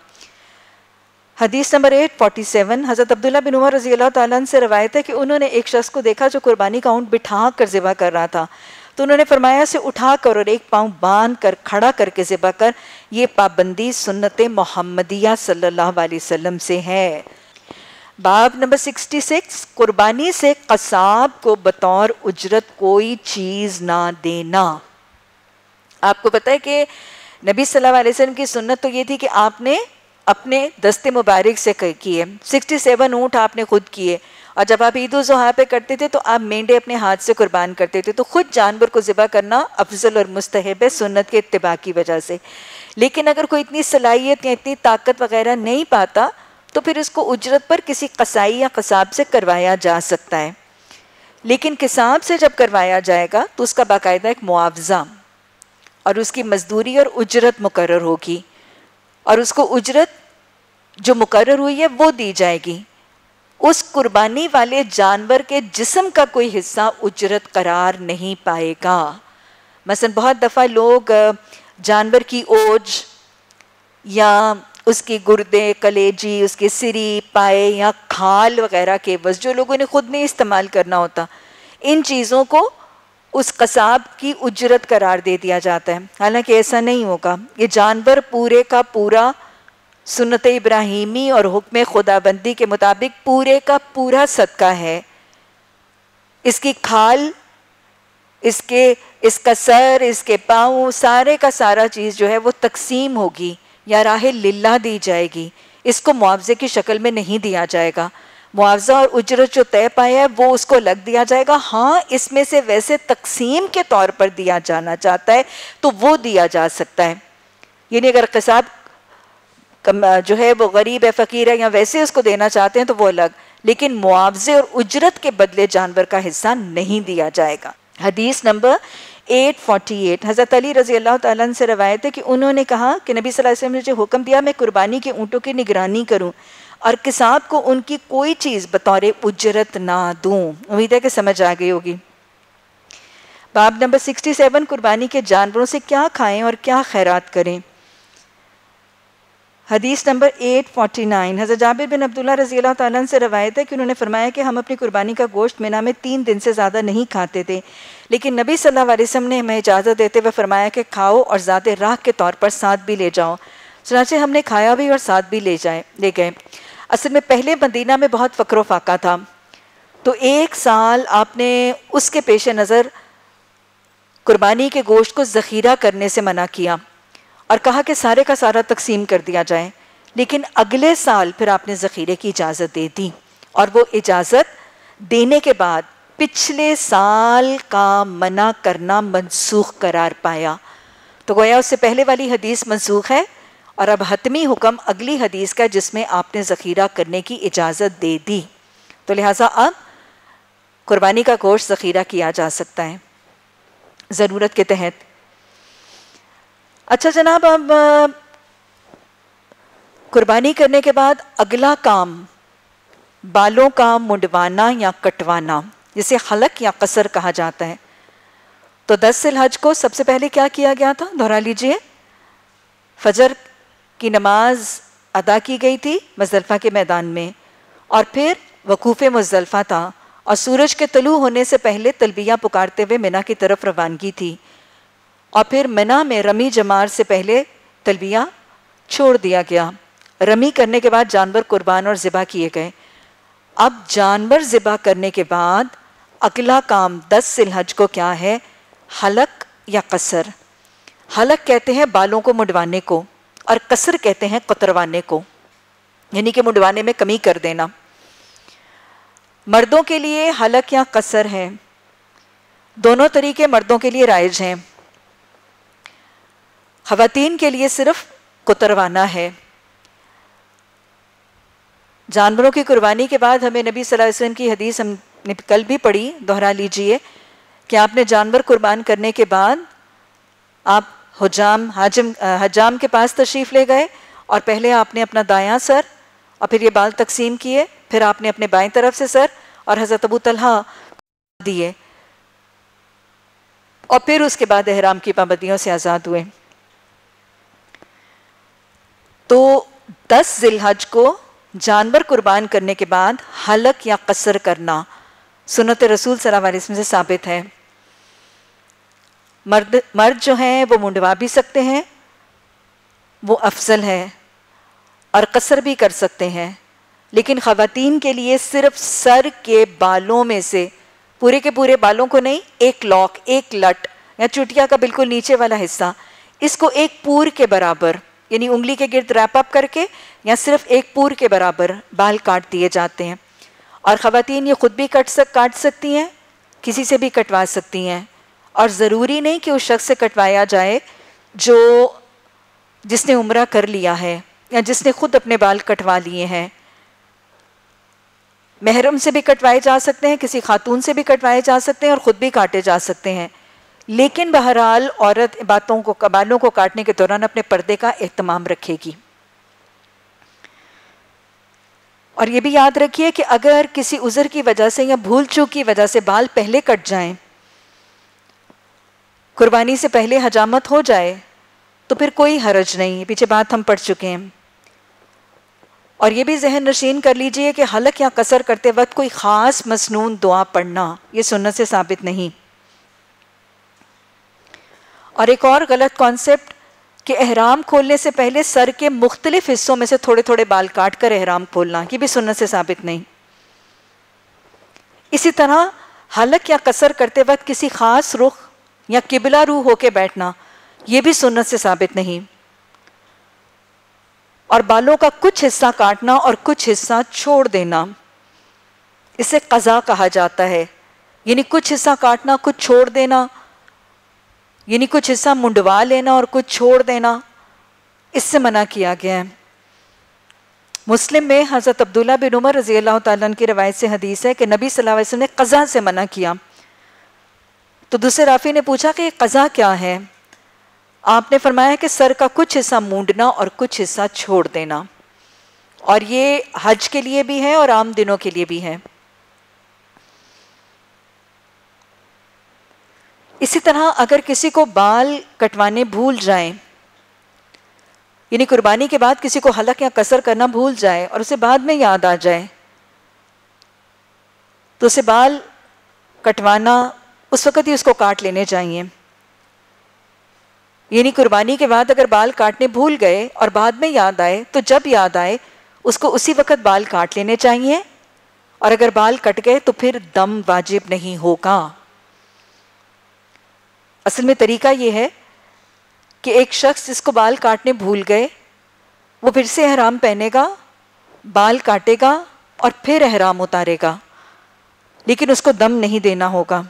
हदीस नंबर 847, हज़रत अब्दुल्लाह बिन उमर रज़ी अल्लाह ताला अन्हु से रवायत है कि उन्होंने एक शख्स को देखा जो कुर्बानी का ऊँट बिठा कर ज़िबा कर रहा था, तो उन्होंने फरमाया इसे उठा कर और एक पाँव बांध कर खड़ा करके ज़िबा कर, ये पाबंदी सुन्नत मोहम्मदिया सल्लल्लाहु अलैहि वसल्लम से है। बाब नंबर 66, कुर्बानी से क़साब को बतौर उजरत कोई चीज़ ना देना। आपको पता है कि नबी सल्लल्लाहु अलैहि वसल्लम की सुन्नत तो ये थी कि आपने अपने दस्ते मुबारक से किए, 67 ऊँट आपने खुद किए, और जब आप ईद उल ज़ुहा पे करते थे तो आप मेंढे अपने हाथ से कुर्बान करते थे। तो खुद जानवर को ज़िबा करना अफजल और मुस्तहब है सुन्नत के इत्तिबा की वजह से। लेकिन अगर कोई इतनी सलाहियत या इतनी ताकत वगैरह नहीं पाता तो फिर इसको उजरत पर किसी कसाई या कसाब से करवाया जा सकता है। लेकिन किसाब से जब करवाया जाएगा तो उसका बाकायदा एक मुआवजा और उसकी मजदूरी और उजरत मुकर्रर होगी, और उसको उजरत जो मुकर्रर हुई है वो दी जाएगी। उस कुर्बानी वाले जानवर के जिस्म का कोई हिस्सा उजरत करार नहीं पाएगा। मसलन बहुत दफ़ा लोग जानवर की ओज या उसकी गुर्दे, कलेजी, उसके सिरी, पाए या खाल वगैरह के बस जो लोगों ने खुद नहीं इस्तेमाल करना होता, इन चीज़ों को उस कसाब की उजरत करार दे दिया जाता है। हालांकि ऐसा नहीं होगा। ये जानवर पूरे का पूरा सुन्नत इब्राहीमी और हुक्म खुदाबंदी के मुताबिक पूरे का पूरा सदका है। इसकी खाल, इसका सर, इसके पाँव, सारे का सारा चीज़ जो है वो तकसीम होगी या राहे लिल्लाह दी जाएगी। इसको मुआवजे की शक्ल में नहीं दिया जाएगा। मुआवजा और उजरत जो तय पाया है वो उसको लग दिया जाएगा। हाँ, इसमें से वैसे तकसीम के तौर पर दिया जाना चाहता है तो वो दिया जा सकता है। यानी अगर कसाब जो है वो गरीब है, फ़कीर है, या वैसे उसको देना चाहते हैं तो वो अलग, लेकिन मुआवजे और उजरत के बदले जानवर का हिस्सा नहीं दिया जाएगा। हदीस नंबर 848, हज़रत अली रज़ी अल्लाह ताला अन्हु से रवायत है कि उन्होंने कहा कि नबी सल्लल्लाहु अलैहि वसल्लम ने जो हुक्म दिया मैं कुर्बानी के ऊँटों की निगरानी करूँ और किसाब को उनकी कोई चीज़ बतौर उजरत ना दूँ। उम्मीद है कि समझ आ गई होगी। बाब नंबर 67, कुर्बानी के जानवरों से क्या खाएं और क्या खैरात करें। हदीस नंबर 849, हज़रत जाबिर बिन अब्दुल्लाह रज़ी अल्लाह ताला अन्हु से रवायत है कि उन्होंने फरमाया कि हम अपनी कुर्बानी का गोश्त मिना में 3 दिन से ज़्यादा नहीं खाते थे, लेकिन नबी सल्लल्लाहु अलैहि वसल्लम ने हमें इजाज़त देते हुए फरमाया कि खाओ और ज़ाते राह के तौर पर साथ भी ले जाओ। चुनांचे हमने खाया भी और साथ भी ले गए। असल में पहले मदीना में बहुत फ़क्र फाका था, तो एक साल आपने उसके पेश नज़र कुर्बानी के गोश्त को ज़ख़ीरा करने से मना किया और कहा कि सारे का सारा तकसीम कर दिया जाए, लेकिन अगले साल फिर आपने ज़ख़ीरे की इजाज़त दे दी और वो इजाज़त देने के बाद पिछले साल का मना करना मनसूख करार पाया। तो गोया उससे पहले वाली हदीस मनसूख है और अब हतमी हुक्म अगली हदीस का जिसमें आपने ज़ख़ीरा करने की इजाज़त दे दी। तो लिहाजा अब कुर्बानी का गोश्त ज़ख़ीरा किया जा सकता है ज़रूरत के तहत। अच्छा जनाब, अब कुर्बानी करने के बाद अगला काम बालों का मुंडवाना या कटवाना, जिसे हलक या कसर कहा जाता है। तो 10 ज़िलहज को सबसे पहले क्या किया गया था, दोहरा लीजिए। फजर की नमाज अदा की गई थी मुज़दलिफ़ा के मैदान में और फिर वकूफ़ मुज़दलिफ़ा था और सूरज के तलू होने से पहले तलबिया पुकारते हुए मिना की तरफ रवानगी थी और फिर मिना में रमी जमार से पहले तलबिया छोड़ दिया गया। रमी करने के बाद जानवर कुर्बान और ज़िबा किए गए। अब जानवर ज़िबा करने के बाद अगला काम 10 ज़िलहज को क्या है, हलक या कसर। हलक कहते हैं बालों को मुंडवाने को और कसर कहते हैं कुतरवाने को, यानी कि मुंडवाने में कमी कर देना। मर्दों के लिए हलक या कसर है, दोनों तरीके मर्दों के लिए राइज हैं। ख़वातीन के लिए सिर्फ कुतरवाना है। जानवरों की कुर्बानी के बाद हमें नबी सल्लल्लाहु अलैहि वसल्लम की हदीस हमने कल भी पढ़ी, दोहरा लीजिए, कि आपने जानवर कुर्बान करने के बाद आप हजाम के पास तशरीफ़ ले गए और पहले आपने अपना दायां सर और फिर ये बाल तकसीम किए, फिर आपने अपने बाएं तरफ से सर और हज़रत अबू तलहा दिए और फिर उसके बाद एहराम की पाबंदियों से आज़ाद हुए। तो 10 ज़िलहज को जानवर कुर्बान करने के बाद हलक या कसर करना सुन्नत रसूल सल्लल्लाहु अलैहि वसल्लम से साबित है। मर्द जो हैं वो मुंडवा भी सकते हैं, वो अफजल है, और कसर भी कर सकते हैं, लेकिन ख़वातीन के लिए सिर्फ सर के बालों में से पूरे के पूरे बालों को नहीं, एक लॉक, एक लट या चुटिया का बिल्कुल नीचे वाला हिस्सा, इसको एक पूर के बराबर यानी उंगली के गिर्द रैप अप करके या सिर्फ एक पूर के बराबर बाल काट दिए जाते हैं। और ख़वातीन ये खुद भी काट सकती हैं, किसी से भी कटवा सकती हैं, और ज़रूरी नहीं कि उस शख्स से कटवाया जाए जिसने उम्रा कर लिया है या जिसने खुद अपने बाल कटवा लिए हैं। महरम से भी कटवाए जा सकते हैं, किसी खातून से भी कटवाए जा सकते हैं और ख़ुद भी काटे जा सकते हैं, लेकिन बहरहाल औरत बालों को काटने के दौरान अपने पर्दे का एहतमाम रखेगी। और ये भी याद रखिए कि अगर किसी उज़र की वजह से या भूल चूक की वजह से बाल पहले कट जाएं, कुर्बानी से पहले हजामत हो जाए, तो फिर कोई हरज नहीं, पीछे बात हम पढ़ चुके हैं। और ये भी जहन नशीन कर लीजिए कि हलक या कसर करते वक्त कोई ख़ास मसनून दुआ पढ़ना ये सुन्नत से साबित नहीं। और एक और गलत कॉन्सेप्ट कि एहराम खोलने से पहले सर के मुख्तलिफ हिस्सों में से थोड़े थोड़े बाल काट कर एहराम खोलना, ये भी सुन्नत से साबित नहीं। इसी तरह हलक या कसर करते वक्त किसी ख़ास रुख या किबला रू होके बैठना, ये भी सुन्नत से साबित नहीं। और बालों का कुछ हिस्सा काटना और कुछ हिस्सा छोड़ देना, इसे क़ज़ा कहा जाता है। यानी कुछ हिस्सा काटना, कुछ छोड़ देना, यानी कुछ हिस्सा मुंडवा लेना और कुछ छोड़ देना, इससे मना किया गया है। मुस्लिम में हज़रत अब्दुल्ला बिन उमर रज़ी अल्लाह तआला अन्हु की रवायत से हदीस है कि नबी सल्लल्लाहु अलैहि वसल्लम ने क़ज़ा से मना किया। तो दूसरे राफ़ी ने पूछा कि क़ज़ा क्या है? आपने फरमाया कि सर का कुछ हिस्सा मूंडना और कुछ हिस्सा छोड़ देना, और ये हज के लिए भी है और आम दिनों के लिए भी है। इसी तरह अगर किसी को बाल कटवाने भूल जाएं, यानी कुर्बानी के बाद किसी को हलक या कसर करना भूल जाए और उसे बाद में याद आ जाए, तो उसे बाल कटवाना उस वक़्त ही उसको काट लेने चाहिए। यानी कुर्बानी के बाद अगर बाल काटने भूल गए और बाद में याद आए तो जब याद आए उसको उसी वक्त बाल काट लेने चाहिए, और अगर बाल कट गए तो फिर दम वाजिब नहीं होगा। असल में तरीका यह है कि एक शख्स जिसको बाल काटने भूल गए वो फिर से एहराम पहनेगा, बाल काटेगा और फिर एहराम उतारेगा, लेकिन उसको दम नहीं देना होगा,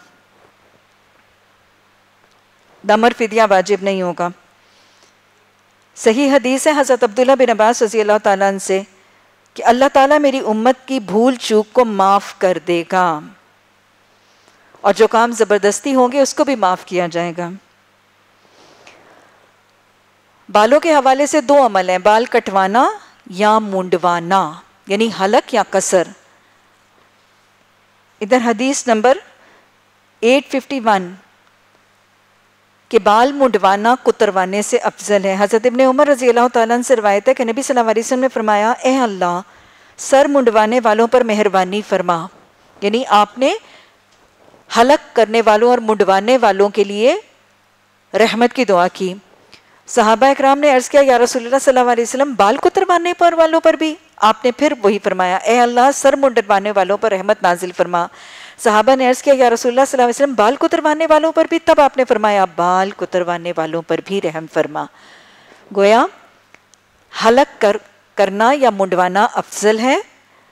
दम और फिदिया वाजिब नहीं होगा। सही हदीस है हज़रत अब्दुल्ला बिन अब्बास रज़ी अल्लाह ताला अन्हु से कि अल्लाह ताला मेरी उम्मत की भूल चूक को माफ़ कर देगा और जो काम ज़बरदस्ती होंगे उसको भी माफ़ किया जाएगा। बालों के हवाले से दो अमल हैं, बाल कटवाना या मुंडवाना, यानी हलक या कसर। इधर हदीस नंबर 851 कि बाल मुंडवाना कुतरवाने से अफजल है। हज़रत इब्ने उमर रज़ी अल्लाह ताला अन्हु से रवायत है कि नबी सल्लल्लाहु अलैहि वसल्लम ने फरमाया, ए अल्लाह सर मुंडवाने वालों पर मेहरबानी फरमा, यानी आपने हलक करने वालों और मुंडवाने वालों के लिए रहमत की दुआ की। सहाबा इकराम ने अर्ज़ किया, या रसूलुल्लाह सल्लल्लाहु अलैहि वसल्लम बाल कुतरवाने पर वालों पर भी? आपने फिर वही फरमाया, ए अल्लाह सर मुंडवाने वालों पर रहमत नाजिल फरमा। सहाबा ने अर्ज़ किया, या रसूलुल्लाह सल्लल्लाहु अलैहि वसल्लम बाल कुतरवाने वालों पर भी? तब आपने फरमाया, बाल कुतरवाने वालों पर भी रहम फरमा। गोया हलक करना या मुंडवाना अफजल है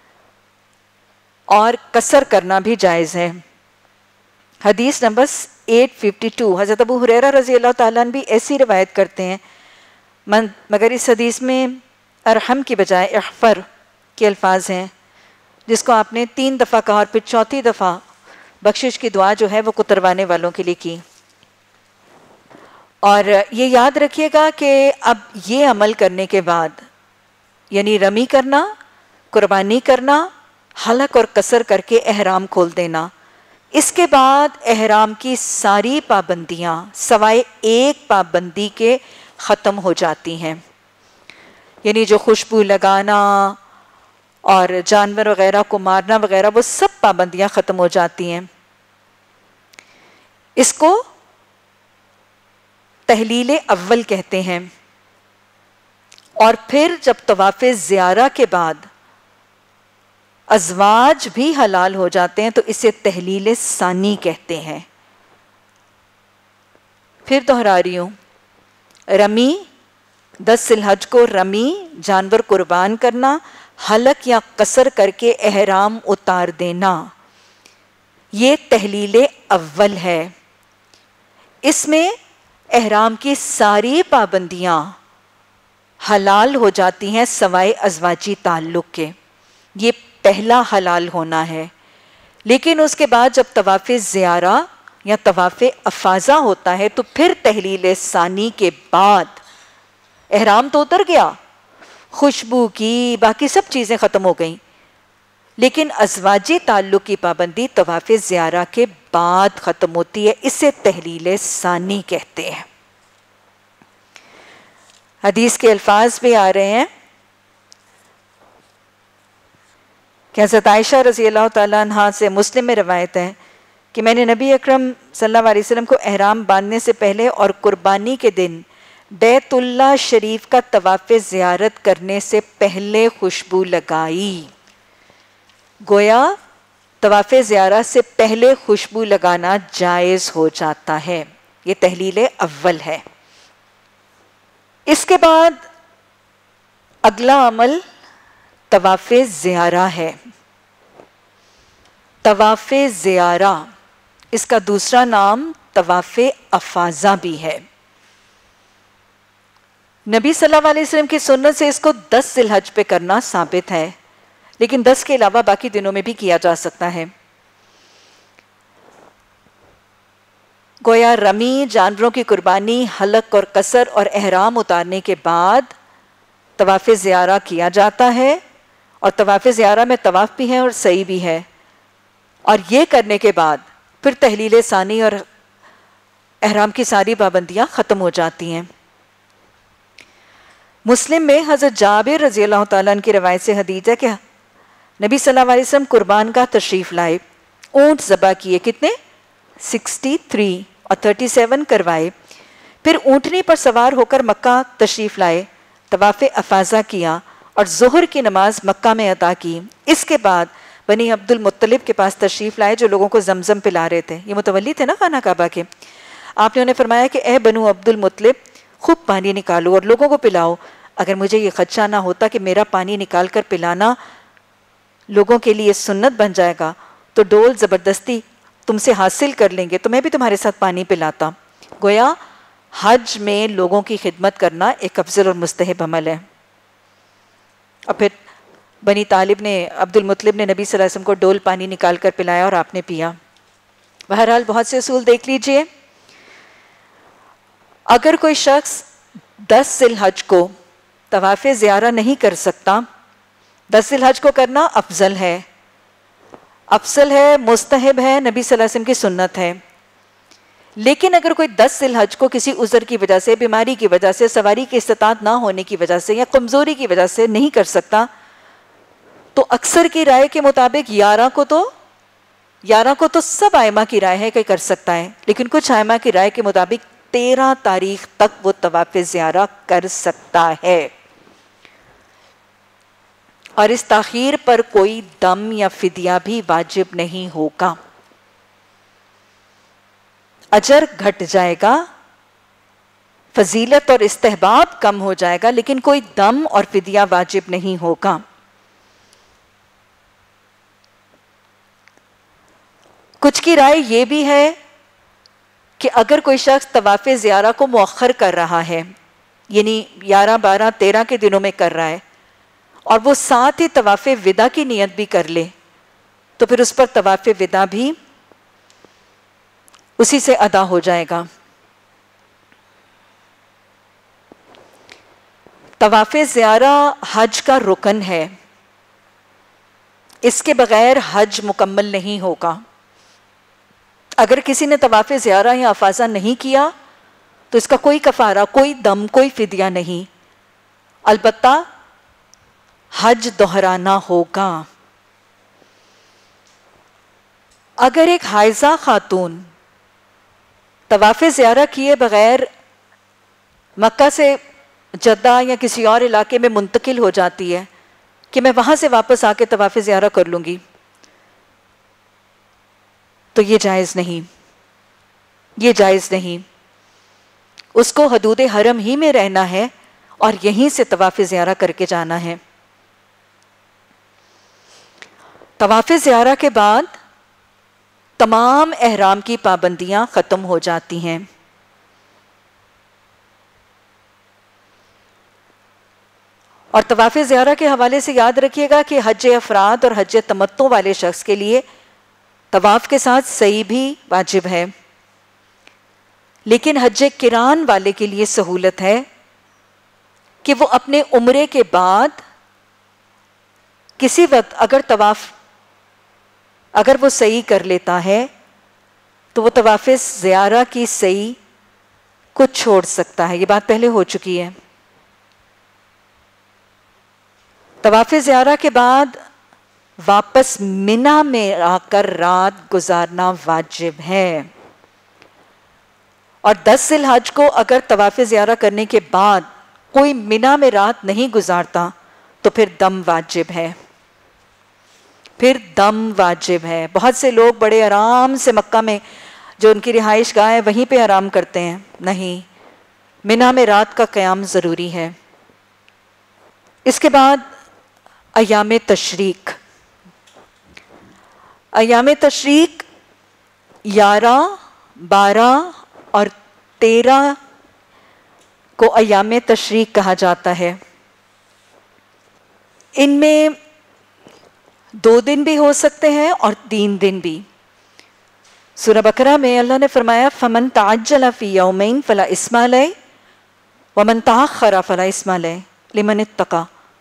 और कसर करना भी जायज़ है। हदीस नंबर 852 हज़रत अबू हुरैरा रज़ी अल्लाह ताला अन्हु भी ऐसी रिवायत करते हैं, मगर इस हदीस में अरहम की बजाय इहफर के अल्फाज हैं, जिसको आपने 3 दफ़ा कहा और फिर चौथी दफ़ा बख्शिश की दुआ जो है वो कुतरवाने वालों के लिए की। और ये याद रखिएगा कि अब ये अमल करने के बाद, यानी रमी करना, कुर्बानी करना, हलक और कसर करके एहराम खोल देना, इसके बाद एहराम की सारी पाबंदियां सवाए एक पाबंदी के ख़त्म हो जाती हैं। यानी जो खुशबू लगाना और जानवर वगैरह को मारना वगैरह, वो सब पाबंदियां ख़त्म हो जाती हैं। इसको तहलील अव्वल कहते हैं। और फिर जब तवाफ़े ज़ियारा के बाद अज़वाज भी हलाल हो जाते हैं तो इसे तहलील सानी कहते हैं। फिर दोहरा रही हूँ, रमी 10 ज़िलहज को रमी, जानवर कुर्बान करना, हलक या कसर करके एहराम उतार देना, ये तहलील अव्वल है। इसमें एहराम की सारी पाबंदियां हलाल हो जाती हैं सवाए अज़वाजी ताल्लुक़ के। ये पहला हलाल होना है। लेकिन उसके बाद जब तवाफ़े ज़ियारा या तवाफ़े अफ़ाज़ा होता है तो फिर तहलील सानी के बाद एहराम तो उतर गया, खुशबू की बाकी सब चीज़ें ख़त्म हो गई, लेकिन अज़वाजी ताल्लुक़ की पाबंदी तवाफ़े ज़ियारा के बाद ख़त्म होती है। इसे तहलील सानी कहते हैं। हदीस के अल्फाज भी आ रहे हैं कि हज़रत आयशा रज़ी अल्लाह ताला अन्हा से मुस्लिम में रवायत है कि मैंने नबी अकरम सल्लल्लाहु अलैहि वसल्लम को एहराम बांधने से पहले और कुर्बानी के दिन बैतुल्लाह शरीफ का तवाफ़े ज़ियारत करने से पहले खुशबू लगाई। गोया तवाफ़े ज़ियारत से पहले खुशबू लगाना जायज़ हो जाता है। ये तहलील अव्वल है। इसके बाद अगला अमल तवाफ़े ज़ियारा है। तवाफ़े ज़ियारा, इसका दूसरा नाम तवाफ़े अफ़ाज़ा भी है। नबी सल्लल्लाहु अलैहि वसल्लम की सुन्नत से इसको 10 ज़िलहज पे करना साबित है, लेकिन 10 के अलावा बाकी दिनों में भी किया जा सकता है। गोया रमी, जानवरों की कुर्बानी, हलक और कसर और एहराम उतारने के बाद तवाफ़े ज़ियारा किया जाता है। और तवाफ़े ज़ियारा में तवाफ़ भी है और सई भी है। और ये करने के बाद फिर तहलील सानी और एहराम की सारी पाबंदियां ख़त्म हो जाती हैं। मुस्लिम में हज़रत जाबिर रज़ी अल्लाह ताला अन्हु की रवायत से हदीस है कि नबी सल्लल्लाहु अलैहि वसल्लम कुर्बान का तशरीफ़ लाए, ऊँट ज़बा किए, कितने 63 और 37 करवाए, फिर ऊँटनी पर सवार होकर मक्का तशरीफ़ लाए, तवाफ़ अफाज़ा किया और ज़ुहर की नमाज मक्का में अदा की। इसके बाद बनी अब्दुल मुत्तलिब के पास तशरीफ़ लाए जो लोगों को जमजम पिला रहे थे। ये मुतवल्ली थे ना खाना काबा के। आपने उन्हें फरमाया कि ए बनु अब्दुल मुत्तलिब, खूब पानी निकालो और लोगों को पिलाओ। अगर मुझे ये खदशा ना होता कि मेरा पानी निकाल कर पिलाना लोगों के लिए सुन्नत बन जाएगा तो डोल ज़बरदस्ती तुमसे हासिल कर लेंगे, तो मैं भी तुम्हारे साथ पानी पिलाता। गोया हज में लोगों की खिदमत करना एक अफजल और मुस्तहब अमल है। और फिर बनी तालिब ने, अब्दुल मुत्तलिब ने नबी सल्लल्लाहु अलैहि वसल्लम को डोल पानी निकाल कर पिलाया और आपने पिया। बहरहाल बहुत से असूल देख लीजिए। अगर कोई शख्स 10 ज़िलहज को तवाफ़े ज़ियारा नहीं कर सकता, 10 ज़िलहज को करना अफजल है, मुस्तहब है, नबी सल्लल्लाहु अलैहि वसल्लम की सुन्नत है। लेकिन अगर कोई 10 ज़िलहज को किसी उज़र की वजह से, बीमारी की वजह से, सवारी की इस्तिताअत ना होने की वजह से या कमज़ोरी की वजह से नहीं कर सकता, तो अक्सर की राय के मुताबिक 11 को तो सब आयमा की राय है कि कर सकता है, लेकिन कुछ आयमा की राय के मुताबिक 13 तारीख तक वो तवाफ़े ज़ियारा कर सकता है। और इस ताख़ीर पर कोई दम या फिदिया भी वाजिब नहीं होगा। अजर घट जाएगा, फजीलत और इस्तेहबाब कम हो जाएगा, लेकिन कोई दम और फिदिया वाजिब नहीं होगा। कुछ की राय ये भी है कि अगर कोई शख्स तवाफ़े ज़ियारा को मुअख्खर कर रहा है, यानी 11, 12, 13 के दिनों में कर रहा है और वो साथ ही तवाफ़े विदा की नियत भी कर ले, तो फिर उस पर तवाफ़े विदा भी उसी से अदा हो जाएगा। तवाफ़े ज़ियारा हज का रुकन है, इसके बगैर हज मुकम्मल नहीं होगा। अगर किसी ने तवाफ़े ज़ियारा या अफाज़ा नहीं किया तो इसका कोई कफ़ारा, कोई दम, कोई फिदिया नहीं, अलबत्ता हज दोहराना होगा। अगर एक हाइज़ा खातून तवाफ़े ज़ियारा किए बगैर मक्का से जद्दा या किसी और इलाके में मुंतकिल हो जाती है कि मैं वहां से वापस आके तवाफ़े ज़ियारा कर लूंगी, तो ये जायज़ नहीं। उसको हदूद हरम ही में रहना है और यहीं से तवाफ़े ज़ियारा करके जाना है। तवाफ़े ज़ियारा के बाद तमाम एहराम की पाबंदियां ख़त्म हो जाती हैं। और तवाफ़े ज़ियारा के हवाले से याद रखिएगा कि हज अफराद और हज तमत्तु वाले शख्स के लिए तवाफ़ के साथ सई भी वाजिब है, लेकिन हज किरान वाले के लिए सहूलत है कि वो अपने उम्रे के बाद किसी वक्त अगर वो सही कर लेता है तो वो तवाफ़े ज़ियारा की सही को छोड़ सकता है। ये बात पहले हो चुकी है। तवाफ़े ज़ियारा के बाद वापस मिना में आकर रात गुजारना वाजिब है। और 10 ज़िलहज को अगर तवाफ़े ज़ियारा करने के बाद कोई मिना में रात नहीं गुजारता तो फिर दम वाजिब है। बहुत से लोग बड़े आराम से मक्का में जो उनकी रिहाइश गाह है वहीं पे आराम करते हैं, नहीं, मिना में रात का क़याम ज़रूरी है। इसके बाद अयाम तशरीक 11, 12 और 13 को अयाम तशरीक कहा जाता है। इनमें 2 दिन भी हो सकते हैं और 3 दिन भी। सूरह बकरा में अल्लाह ने फरमाया फमन तअज्जल फी यौमैन फला इस्मा अलैहि व मन तअख्खरा फला इस्मा अलैहि लिमन इत्तका।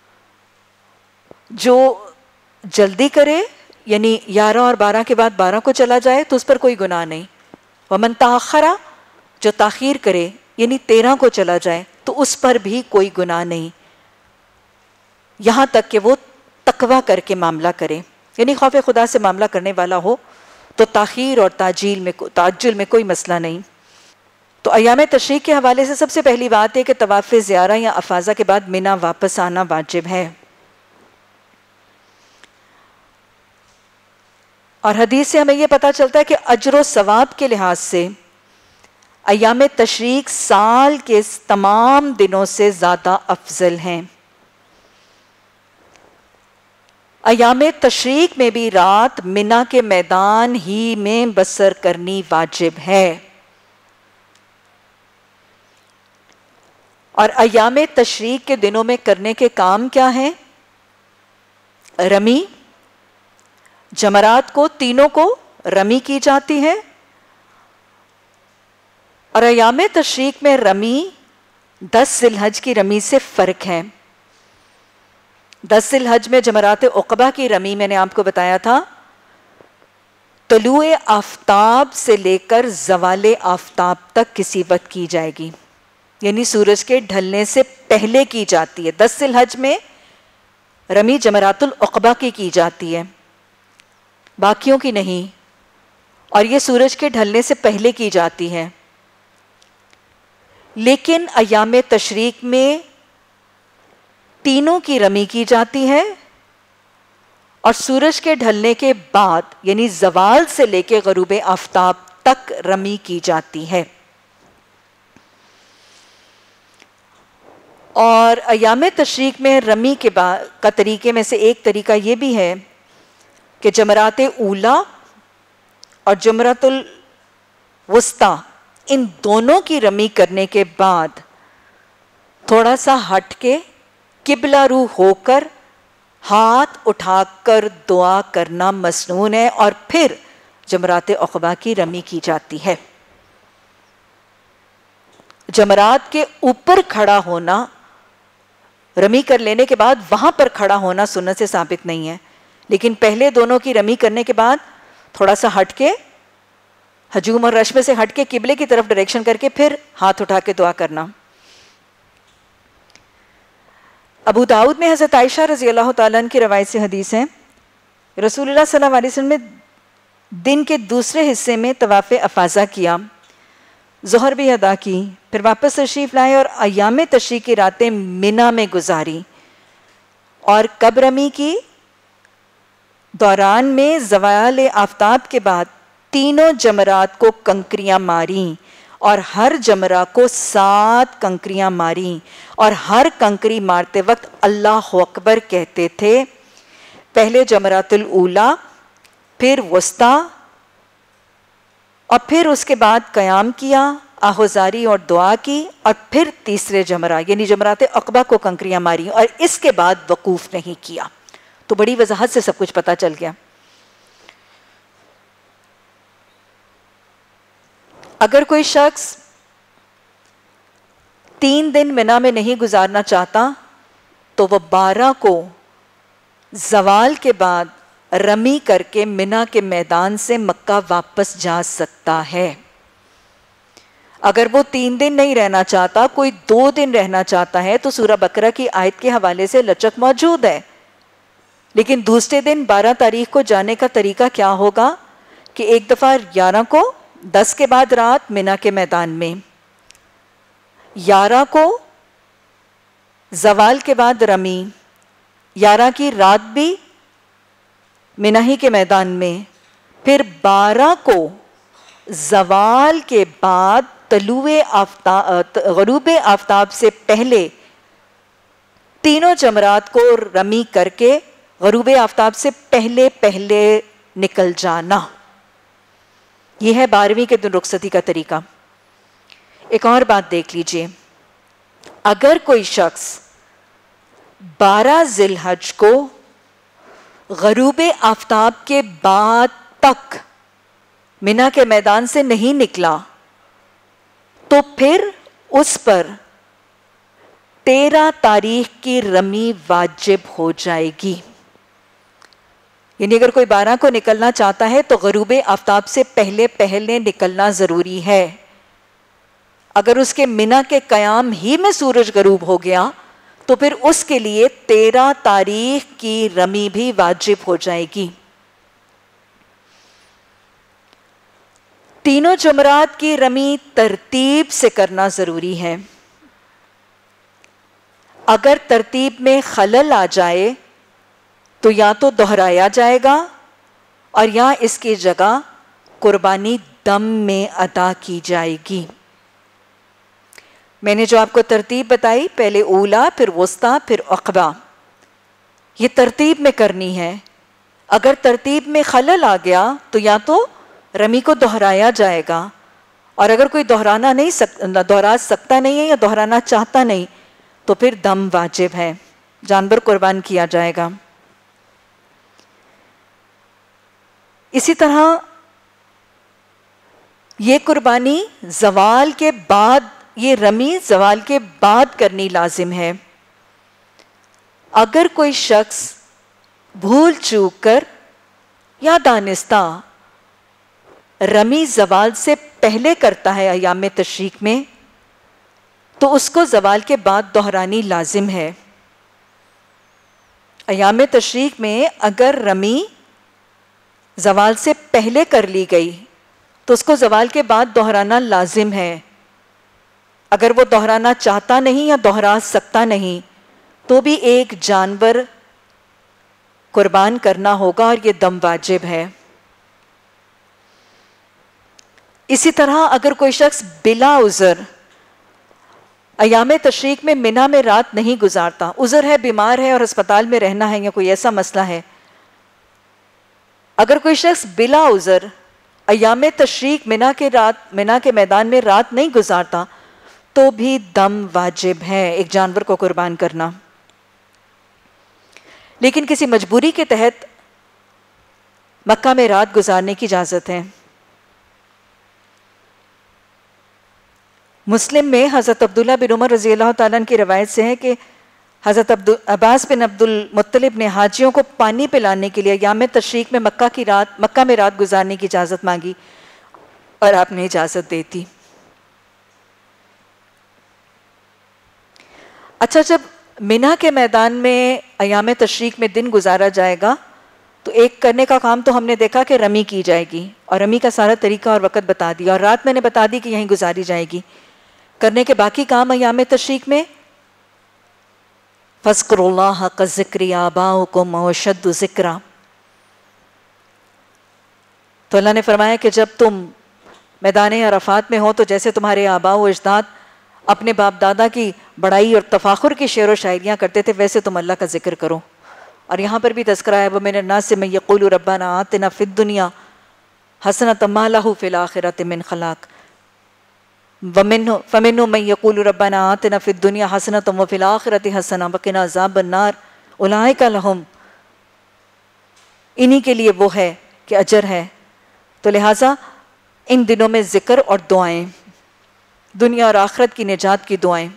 जो जल्दी करे यानी 11 और 12 के बाद 12 को चला जाए तो उस पर कोई गुनाह नहीं। वमन तअख्खरा, जो ताखीर करे यानी 13 को चला जाए तो उस पर भी कोई गुनाह नहीं, यहां तक कि वो तकवा करके मामला करे, यानी खौफ खुदा से मामला करने वाला हो तो ताखीर और ताज्जुल में कोई मसला नहीं। तो अयाम तशरीक के हवाले से सबसे पहली बात है कि तवाफ़ ज़ियारा या अफाज़ा के बाद मिना वापस आना वाजिब है। और हदीस से हमें यह पता चलता है कि अजर व सवाब के लिहाज से अयाम तशरीक साल के तमाम दिनों से ज़्यादा अफजल हैं। अयाम तशरीक में भी रात मिना के मैदान ही में बसर करनी वाजिब है। और अयाम तशरीक के दिनों में करने के काम क्या हैं? रमी, जमरात को तीनों को रमी की जाती है। और अयाम तशरीक में रमी 10 ज़िलहज की रमी से फ़र्क है। 10 ज़िलहज में जमरात उक़बा की रमी मैंने आपको बताया था तलुए आफ्ताब से लेकर ज़वाले आफ्ताब तक किसी वक्त की जाएगी, यानी सूरज के ढलने से पहले की जाती है। 10 ज़िलहज में रमी जमरातुल उक़बा की जाती है, बाकियों की नहीं, और ये सूरज के ढलने से पहले की जाती है। लेकिन अयाम तशरीक में तीनों की रमी की जाती है और सूरज के ढलने के बाद यानी ज़वाल से लेकर ग़ुरूब आफ्ताब तक रमी की जाती है। और अयाम तशरीक में रमी के बाद का तरीके में से एक तरीका ये भी है कि जमरात ऊला और जमरातुल वुस्ता इन दोनों की रमी करने के बाद थोड़ा सा हट के किबला रू होकर हाथ उठाकर दुआ करना मसनून है और फिर जमरात उक़बा की रमी की जाती है। जमरात के ऊपर खड़ा होना, रमी कर लेने के बाद वहां पर खड़ा होना सुन्नत से साबित नहीं है, लेकिन पहले दोनों की रमी करने के बाद थोड़ा सा हट के हजूम और रश्म से हट के किबले की तरफ डायरेक्शन करके फिर हाथ उठा के दुआ करना। अबू दाऊद में हज़रत आयशा रज़ी अल्लाह तआला अन्हा की रवायत से हदीस है, रसूलुल्लाह सल्लल्लाहु अलैहि वसल्लम ने दिन के दूसरे हिस्से में तवाफ़ अफाज़ा किया, ज़ोहर भी अदा की, फिर वापस तशरीफ़ लाए और अयाम तशरीक़ की रातें मिना में गुजारी। और कब रमी की? दौरान में ज़वाल आफ्ताब के बाद तीनों जमरात को कंकरियां मारी और हर जमरा को 7 कंकरियां मारी और हर कंकरी मारते वक्त अल्लाह अकबर कहते थे। पहले जमरातुल ऊला, फिर वस्ता और फिर उसके बाद क़याम किया, आहुजारी और दुआ की और फिर तीसरे जमरा यानी जमरात उक़बा को कंकरियां मारी और इसके बाद वकूफ़ नहीं किया। तो बड़ी वजाहत से सब कुछ पता चल गया। अगर कोई शख्स 3 दिन मिना में नहीं गुजारना चाहता तो वह 12 को ज़वाल के बाद रमी करके मिना के मैदान से मक्का वापस जा सकता है। अगर वो 3 दिन नहीं रहना चाहता, कोई 2 दिन रहना चाहता है, तो सूरह बकरा की आयत के हवाले से लचक मौजूद है। लेकिन दूसरे दिन 12 तारीख को जाने का तरीका क्या होगा कि एक दफ़ा 11 को 10 के बाद रात मिना के मैदान में, 11 को ज़वाल के बाद रमी, 11 की रात भी मिना ही के मैदान में, फिर 12 को ज़वाल के बाद तलुए ग़ुरूब आफ्ताब से पहले तीनों जमरात को रमी करके ग़ुरूब आफ्ताब से पहले पहले निकल जाना। यह है 12वीं के दिन रुखसती का तरीका। एक और बात देख लीजिए, अगर कोई शख्स 12 ज़िलहज को ग़ुरूब आफ्ताब के बाद तक मिना के मैदान से नहीं निकला तो फिर उस पर 13 तारीख की रमी वाजिब हो जाएगी। यानी अगर कोई 12 को निकलना चाहता है तो ग़ुरूब आफ्ताब से पहले पहले निकलना ज़रूरी है। अगर उसके मिना के क़याम ही में सूरज ग़रूब हो गया तो फिर उसके लिए 13 तारीख की रमी भी वाजिब हो जाएगी। तीनों जुमरात की रमी तरतीब से करना ज़रूरी है। अगर तरतीब में खलल आ जाए तो या तो दोहराया जाएगा और या इसकी जगह कुर्बानी दम में अदा की जाएगी। मैंने जो आपको तरतीब बताई, पहले ऊला, फिर वस्ता, फिर अक़बा, ये तरतीब में करनी है। अगर तरतीब में खलल आ गया तो या तो रमी को दोहराया जाएगा, और अगर कोई दोहरा सकता नहीं है या दोहराना चाहता नहीं तो फिर दम वाजिब है, जानवर कुर्बान किया जाएगा। इसी तरह ये कुर्बानी ज़वाल के बाद, ये रमी ज़वाल के बाद करनी लाजिम है। अगर कोई शख्स भूल चूक कर या दानिस्ता रमी ज़वाल से पहले करता है अयाम तशरीक में, तो उसको ज़वाल के बाद दोहरानी लाजिम है। अयाम तशरीक में अगर रमी ज़वाल से पहले कर ली गई तो उसको ज़वाल के बाद दोहराना लाजिम है। अगर वो दोहराना चाहता नहीं या दोहरा सकता नहीं तो भी एक जानवर कुर्बान करना होगा और ये दम वाजिब है। इसी तरह अगर कोई शख्स बिला उज़र अयाम तशरीक में मिना में रात नहीं गुजारता, उज़र है, बीमार है और अस्पताल में रहना है या कोई ऐसा मसला है, अगर कोई शख्स बिला उज़र अयाम तशरीक मिना के मैदान में रात नहीं गुजारता तो भी दम वाजिब है एक जानवर को कुर्बान करना। लेकिन किसी मजबूरी के तहत मक्का में रात गुजारने की इजाज़त है। मुस्लिम में हज़रत अब्दुल्ला बिन उमर रज़ी अल्लाह ताला की रवायत से है कि हज़रत अब्बास बिन अब्दुल मुत्तलिब ने हाजियों को पानी पिलाने के लिए याम तशरीक में मक्का में रात गुजारने की इजाज़त मांगी और आपने इजाज़त दे दी। अच्छा, जब मिना के मैदान में अयाम तशरीक में दिन गुजारा जाएगा तो एक करने का काम तो हमने देखा कि रमी की जाएगी, और रमी का सारा तरीका और वक़्त बता दिया, और रात मैंने बता दी कि यहीं गुजारी जाएगी। करने के बाकी काम अयाम तशरीक में फ़ज़्कुरुल्लाह हक़्क़ ज़िक्रि आबाउकुम व अशद्दु ज़िक्रा, तो अल्लाह ने फरमाया कि जब तुम मैदान अरफ़ात में हो तो जैसे तुम्हारे आबा व अजदाद अपने बाप दादा की बड़ाई और तफाखुर की शेर व शायरियाँ करते थे, वैसे तुम अल्लाह का जिक्र करो। और यहाँ पर भी तज़किरा है, वमिन अन्नास मन यक़ूलु रब्बना आतिना फ़िद दुनिया हसनतम मा लहू फ़िल आख़िरति मिन ख़लाक़ फमिन्हुम मन यक़ूलु रब्बना आतिना फ़िद दुनिया हसनतम व फ़िल आख़िरति हसना व क़िना अज़ाबन नार उलाइका लहुम, इन्हीं के लिए वो है कि अजर है। तो लिहाजा इन दिनों में ज़िक्र और दुआएं, दुनिया और आखिरत की निजात की दुआएं।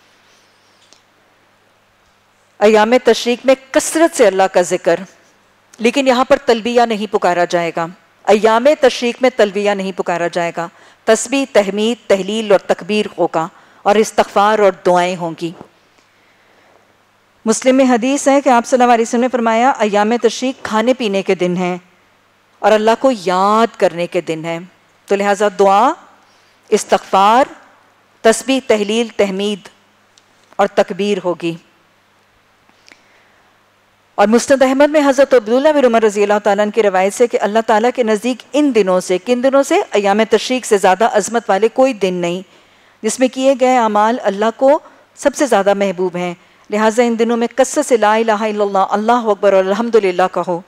अयाम तशरीक में कसरत से अल्लाह का जिक्र, लेकिन यहाँ पर तलबिया नहीं पुकारा जाएगा। अयाम तशरीक में तलबिया नहीं पुकारा जाएगा, तस्बीह, तहमीद, तहलील और तकबीर होगा और इस्तग़फ़ार और दुआएं होंगी। मुस्लिम में हदीस है कि आप सल्लल्लाहु अलैहि वसल्लम ने फरमाया, अयाम तशरीक खाने पीने के दिन हैं और अल्लाह को याद करने के दिन है। तो लिहाजा दुआ, इस्तग़फ़ार, तस्बीह, तहलील, तहमीद और तकबीर होगी। और मुस्नद अहमद में हज़रत अब्दुल्ला बिन उमर रज़ी अल्लाह ताला की रवायत से कि अल्लाह ताला के नज़दीक इन दिनों से, किन दिनों से, अयाम तशरीक से ज़्यादा अज़मत वाले कोई दिन नहीं जिसमें किए गए अमाल अल्लाह को सबसे ज़्यादा महबूब हैं। लिहाजा इन दिनों में कसरत से ला इलाहा इल्लल्लाह, अल्लाहु अकबर और अल्हम्दुलिल्लाह कहो।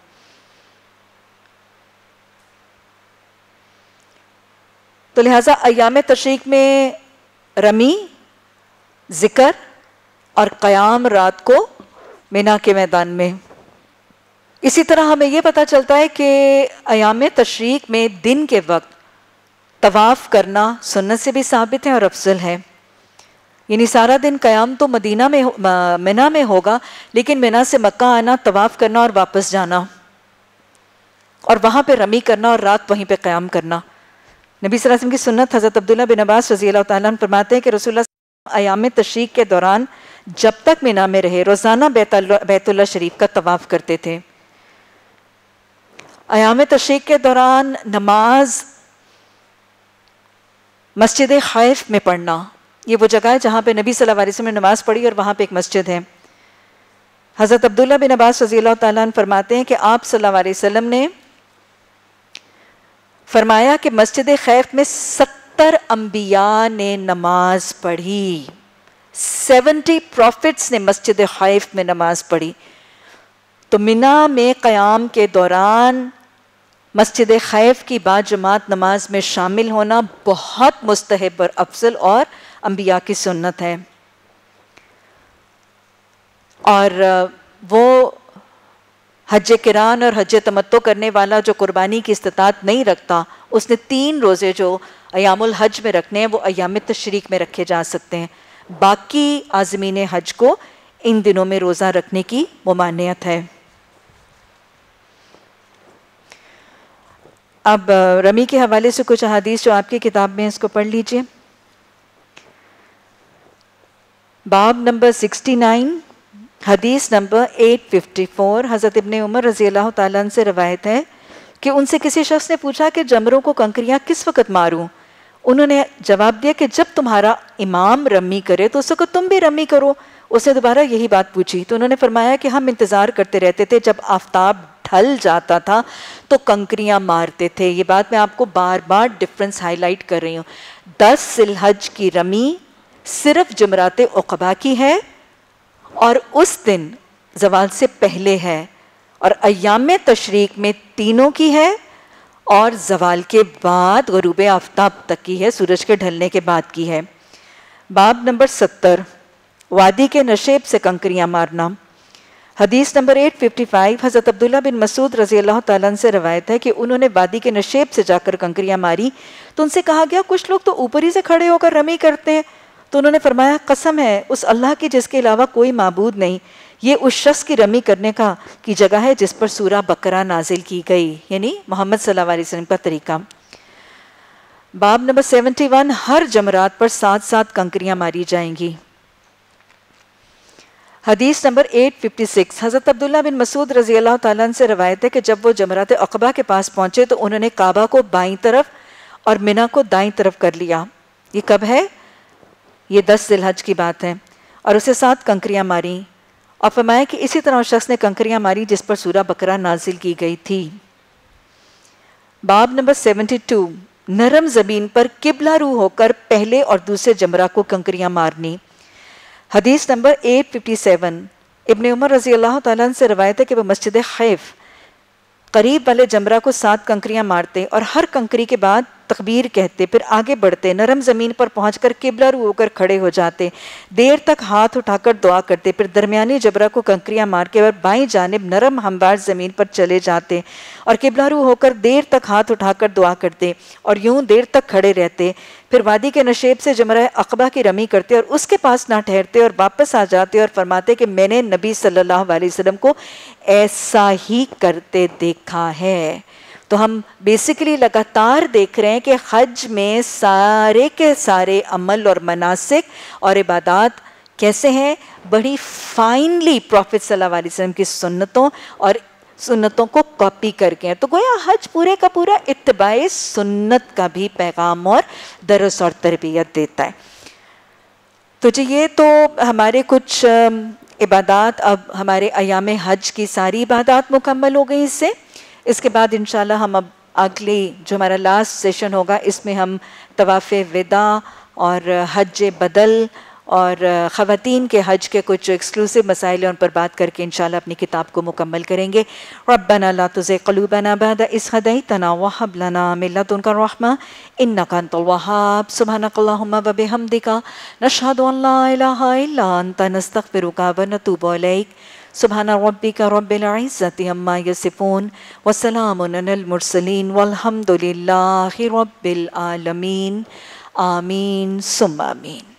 तो लिहाजा अयाम तशरीक में रमी, ज़िक्र और क़याम रात को मिना के मैदान में। इसी तरह हमें यह पता चलता है कि अयाम तशरीक में दिन के वक्त तवाफ़ करना सुन्नत से भी साबित है और अफजल है। यानी सारा दिन क़याम तो मिना में होगा, लेकिन मिना से मक्का आना, तवाफ़ करना और वापस जाना और वहाँ पे रमी करना और रात वहीं पे क़याम करना। नबी सल्लल्लाहु अलैहि वसल्लम की सुन्नत हज़रत अब्दुल्ला बिन अब्बास रज़ी अल्लाह ताला अन्हु फरमाते हैं कि रसूलुल्लाह अयाम तशरीक के दौरान जब तक मिना में रहे रोज़ाना बैतुल्लाह शरीफ का तवाफ़ करते थे। अयाम तशरीक के दौरान नमाज मस्जिद खैफ में पढ़ना, ये वो जगह है जहाँ पे नबी सल्लल्लाहु अलैहि वसल्लम ने नमाज पढ़ी और वहाँ पे एक मस्जिद है। हज़रत अब्दुल्ला बिन अब्बास रज़ियल्लाहु ताला अन्हु फरमाते हैं कि आप सल्लल्लाहु अलैहि वसल्लम ने फरमाया कि मस्जिद खैफ में 70 अंबिया ने नमाज पढ़ी, 70 प्रॉफिट्स ने मस्जिद खैफ में नमाज पढ़ी। तो मिना में क़याम के दौरान मस्जिद खैफ की बाजमात नमाज में शामिल होना बहुत मुस्तहब और अफजल और अंबिया की सुन्नत है। और वो हज किरान और हज तमत्तो करने वाला जो कुर्बानी की इस्तिताअत नहीं रखता, उसने 3 रोज़े जो अयामुल हज में रखने हैं वो अयाम तशरीक में रखे जा सकते हैं। बाकी आज़मीन हज को इन दिनों में रोज़ा रखने की मुमानियत है। अब रमी के हवाले से कुछ हदीस जो आपकी किताब में, इसको पढ़ लीजिए। बाब नंबर 69, हदीस नंबर 854। हज़रत इब्ने उमर रज़ियल्लाहु ताला अन्हु से रवायत है कि उनसे किसी शख्स ने पूछा कि जमरों को कंकरियां किस वक़्त मारूं। उन्होंने जवाब दिया कि जब तुम्हारा इमाम रमी करे तो उस वक़्त तुम भी रमी करो। उसने दोबारा यही बात पूछी तो उन्होंने फरमाया कि हम इंतज़ार करते रहते थे, जब आफताब ढल जाता था तो कंकरियां मारते थे। ये बात मैं आपको बार बार डिफरेंस हाईलाइट कर रही हूँ। 10 ज़िलहज की रमी सिर्फ जमरात उक़बा की है और उस दिन ज़वाल से पहले है, और अय्याम तशरीक में तीनों की है और ज़वाल के बाद ग़ुरूब आफ्ताब तक की है, सूरज के ढलने के बाद की है। बाब नंबर 70, वादी के नशेब से कंकरियां मारना। हदीस नंबर 855। हज़रत अब्दुल्ला बिन मसूद रज़ियल्लाहु ताला अन्हु से रवायत है कि उन्होंने वादी के नशेब से जाकर कंकरियां मारी तो उनसे कहा गया, कुछ लोग तो ऊपर ही से खड़े होकर रमी करते हैं। तो उन्होंने फरमाया, कसम है उस अल्लाह की जिसके अलावा कोई माबूद नहीं, ये उस शख्स की रमी करने का की जगह है जिस पर सूरा बकरा नाजिल की गई, यानी मोहम्मद सल्लल्लाहु अलैहि वसल्लम का तरीका। बाब नंबर 71, हर जमरात पर 7-7 कंकरियां मारी जाएंगी। हदीस नंबर 856। हज़रत अब्दुल्ला बिन मसूद रज़ियल्लाहु ताला अन्हु से रवायत है कि जब वो जमरात अक़बा के पास पहुंचे तो उन्होंने काबा को बाईं तरफ और मिना को दाईं तरफ कर लिया। ये कब है? ये 10 ज़िलहज की बात है। और उसे 7 कंकरियां मारी और फरमाया कि इसी तरह उस शख्स ने कंकरियां मारी जिस पर सूरा बकरा नाजिल की गई थी। बाब नंबर 72, नरम ज़मीन पर किबला रू होकर पहले और दूसरे जमरा को कंकरियां मारनी। हदीस नंबर 857। इब्ने उमर रज़ियल्लाहु ताला अन्हु से रवायत है कि वह मस्जिद खैफ करीब वाले जमरा को 7 कंकरियां मारते और हर कंकरी के बाद तकबीर कहते, फिर आगे बढ़ते, नरम ज़मीन पर पहुंचकर किबला रू होकर खड़े हो जाते, देर तक हाथ उठाकर दुआ करते, फिर दरमियानी जबरा को कंकरियां मार के और बाईं जानिब नरम हमवार ज़मीन पर चले जाते और किबला रू होकर देर तक हाथ उठाकर दुआ करते और यूं देर तक खड़े रहते। फिर वादी के नशेब से जमरा अक़बा की रमी करते और उसके पास ना ठहरते और वापस आ जाते और फरमाते कि मैंने नबी सल्लल्लाहु अलैहि वसल्लम को ऐसा ही करते देखा है। तो हम बेसिकली लगातार देख रहे हैं कि हज में सारे के सारे अमल और मनासिक और इबादात कैसे हैं, बड़ी फाइनली प्रॉफिट सल्लल्लाहु अलैहि वसल्लम की सुन्नतों और सुन्नतों को कॉपी करके हैं। तो गोया हज पूरे का पूरा इत्तिबाए सुन्नत का भी पैगाम और दरस और तरबियत देता है। तो जी ये तो हमारे कुछ इबादात, अब हमारे अयाम हज की सारी इबादात मुकम्मल हो गई इससे। इसके बाद इंशाल्लाह हम अब अगली जो हमारा लास्ट सेशन होगा इसमें हम तवाफ़े विदा और हज बदल और ख़वातीन के हज के कुछ जो एक्सक्लूसिव मसाइल हैं उन पर बात करके इंशाल्लाह अपनी किताब को मुकम्मल करेंगे। रब्बना ला तुज़िग़ क़ुलूबना बअद इज़ हदैतना व हब लना मिन लदुनका रहमा इन्नका अंतल वहाब। सुब्हानकल्लाहुम्मा व बिहम्दिका नशहदु अन ला इलाहा इल्ला अंता नस्तग़फिरुका व नतूबु इलैक। सुब्हान रब्बिका रब्बिल इज़्ज़ति अम्मा यसिफ़ून व सलामुन अलल मुरसलीन वल्हम्दुलिल्लाहि रब्बिल आलमीन। आमीन सुम्मा आमीन।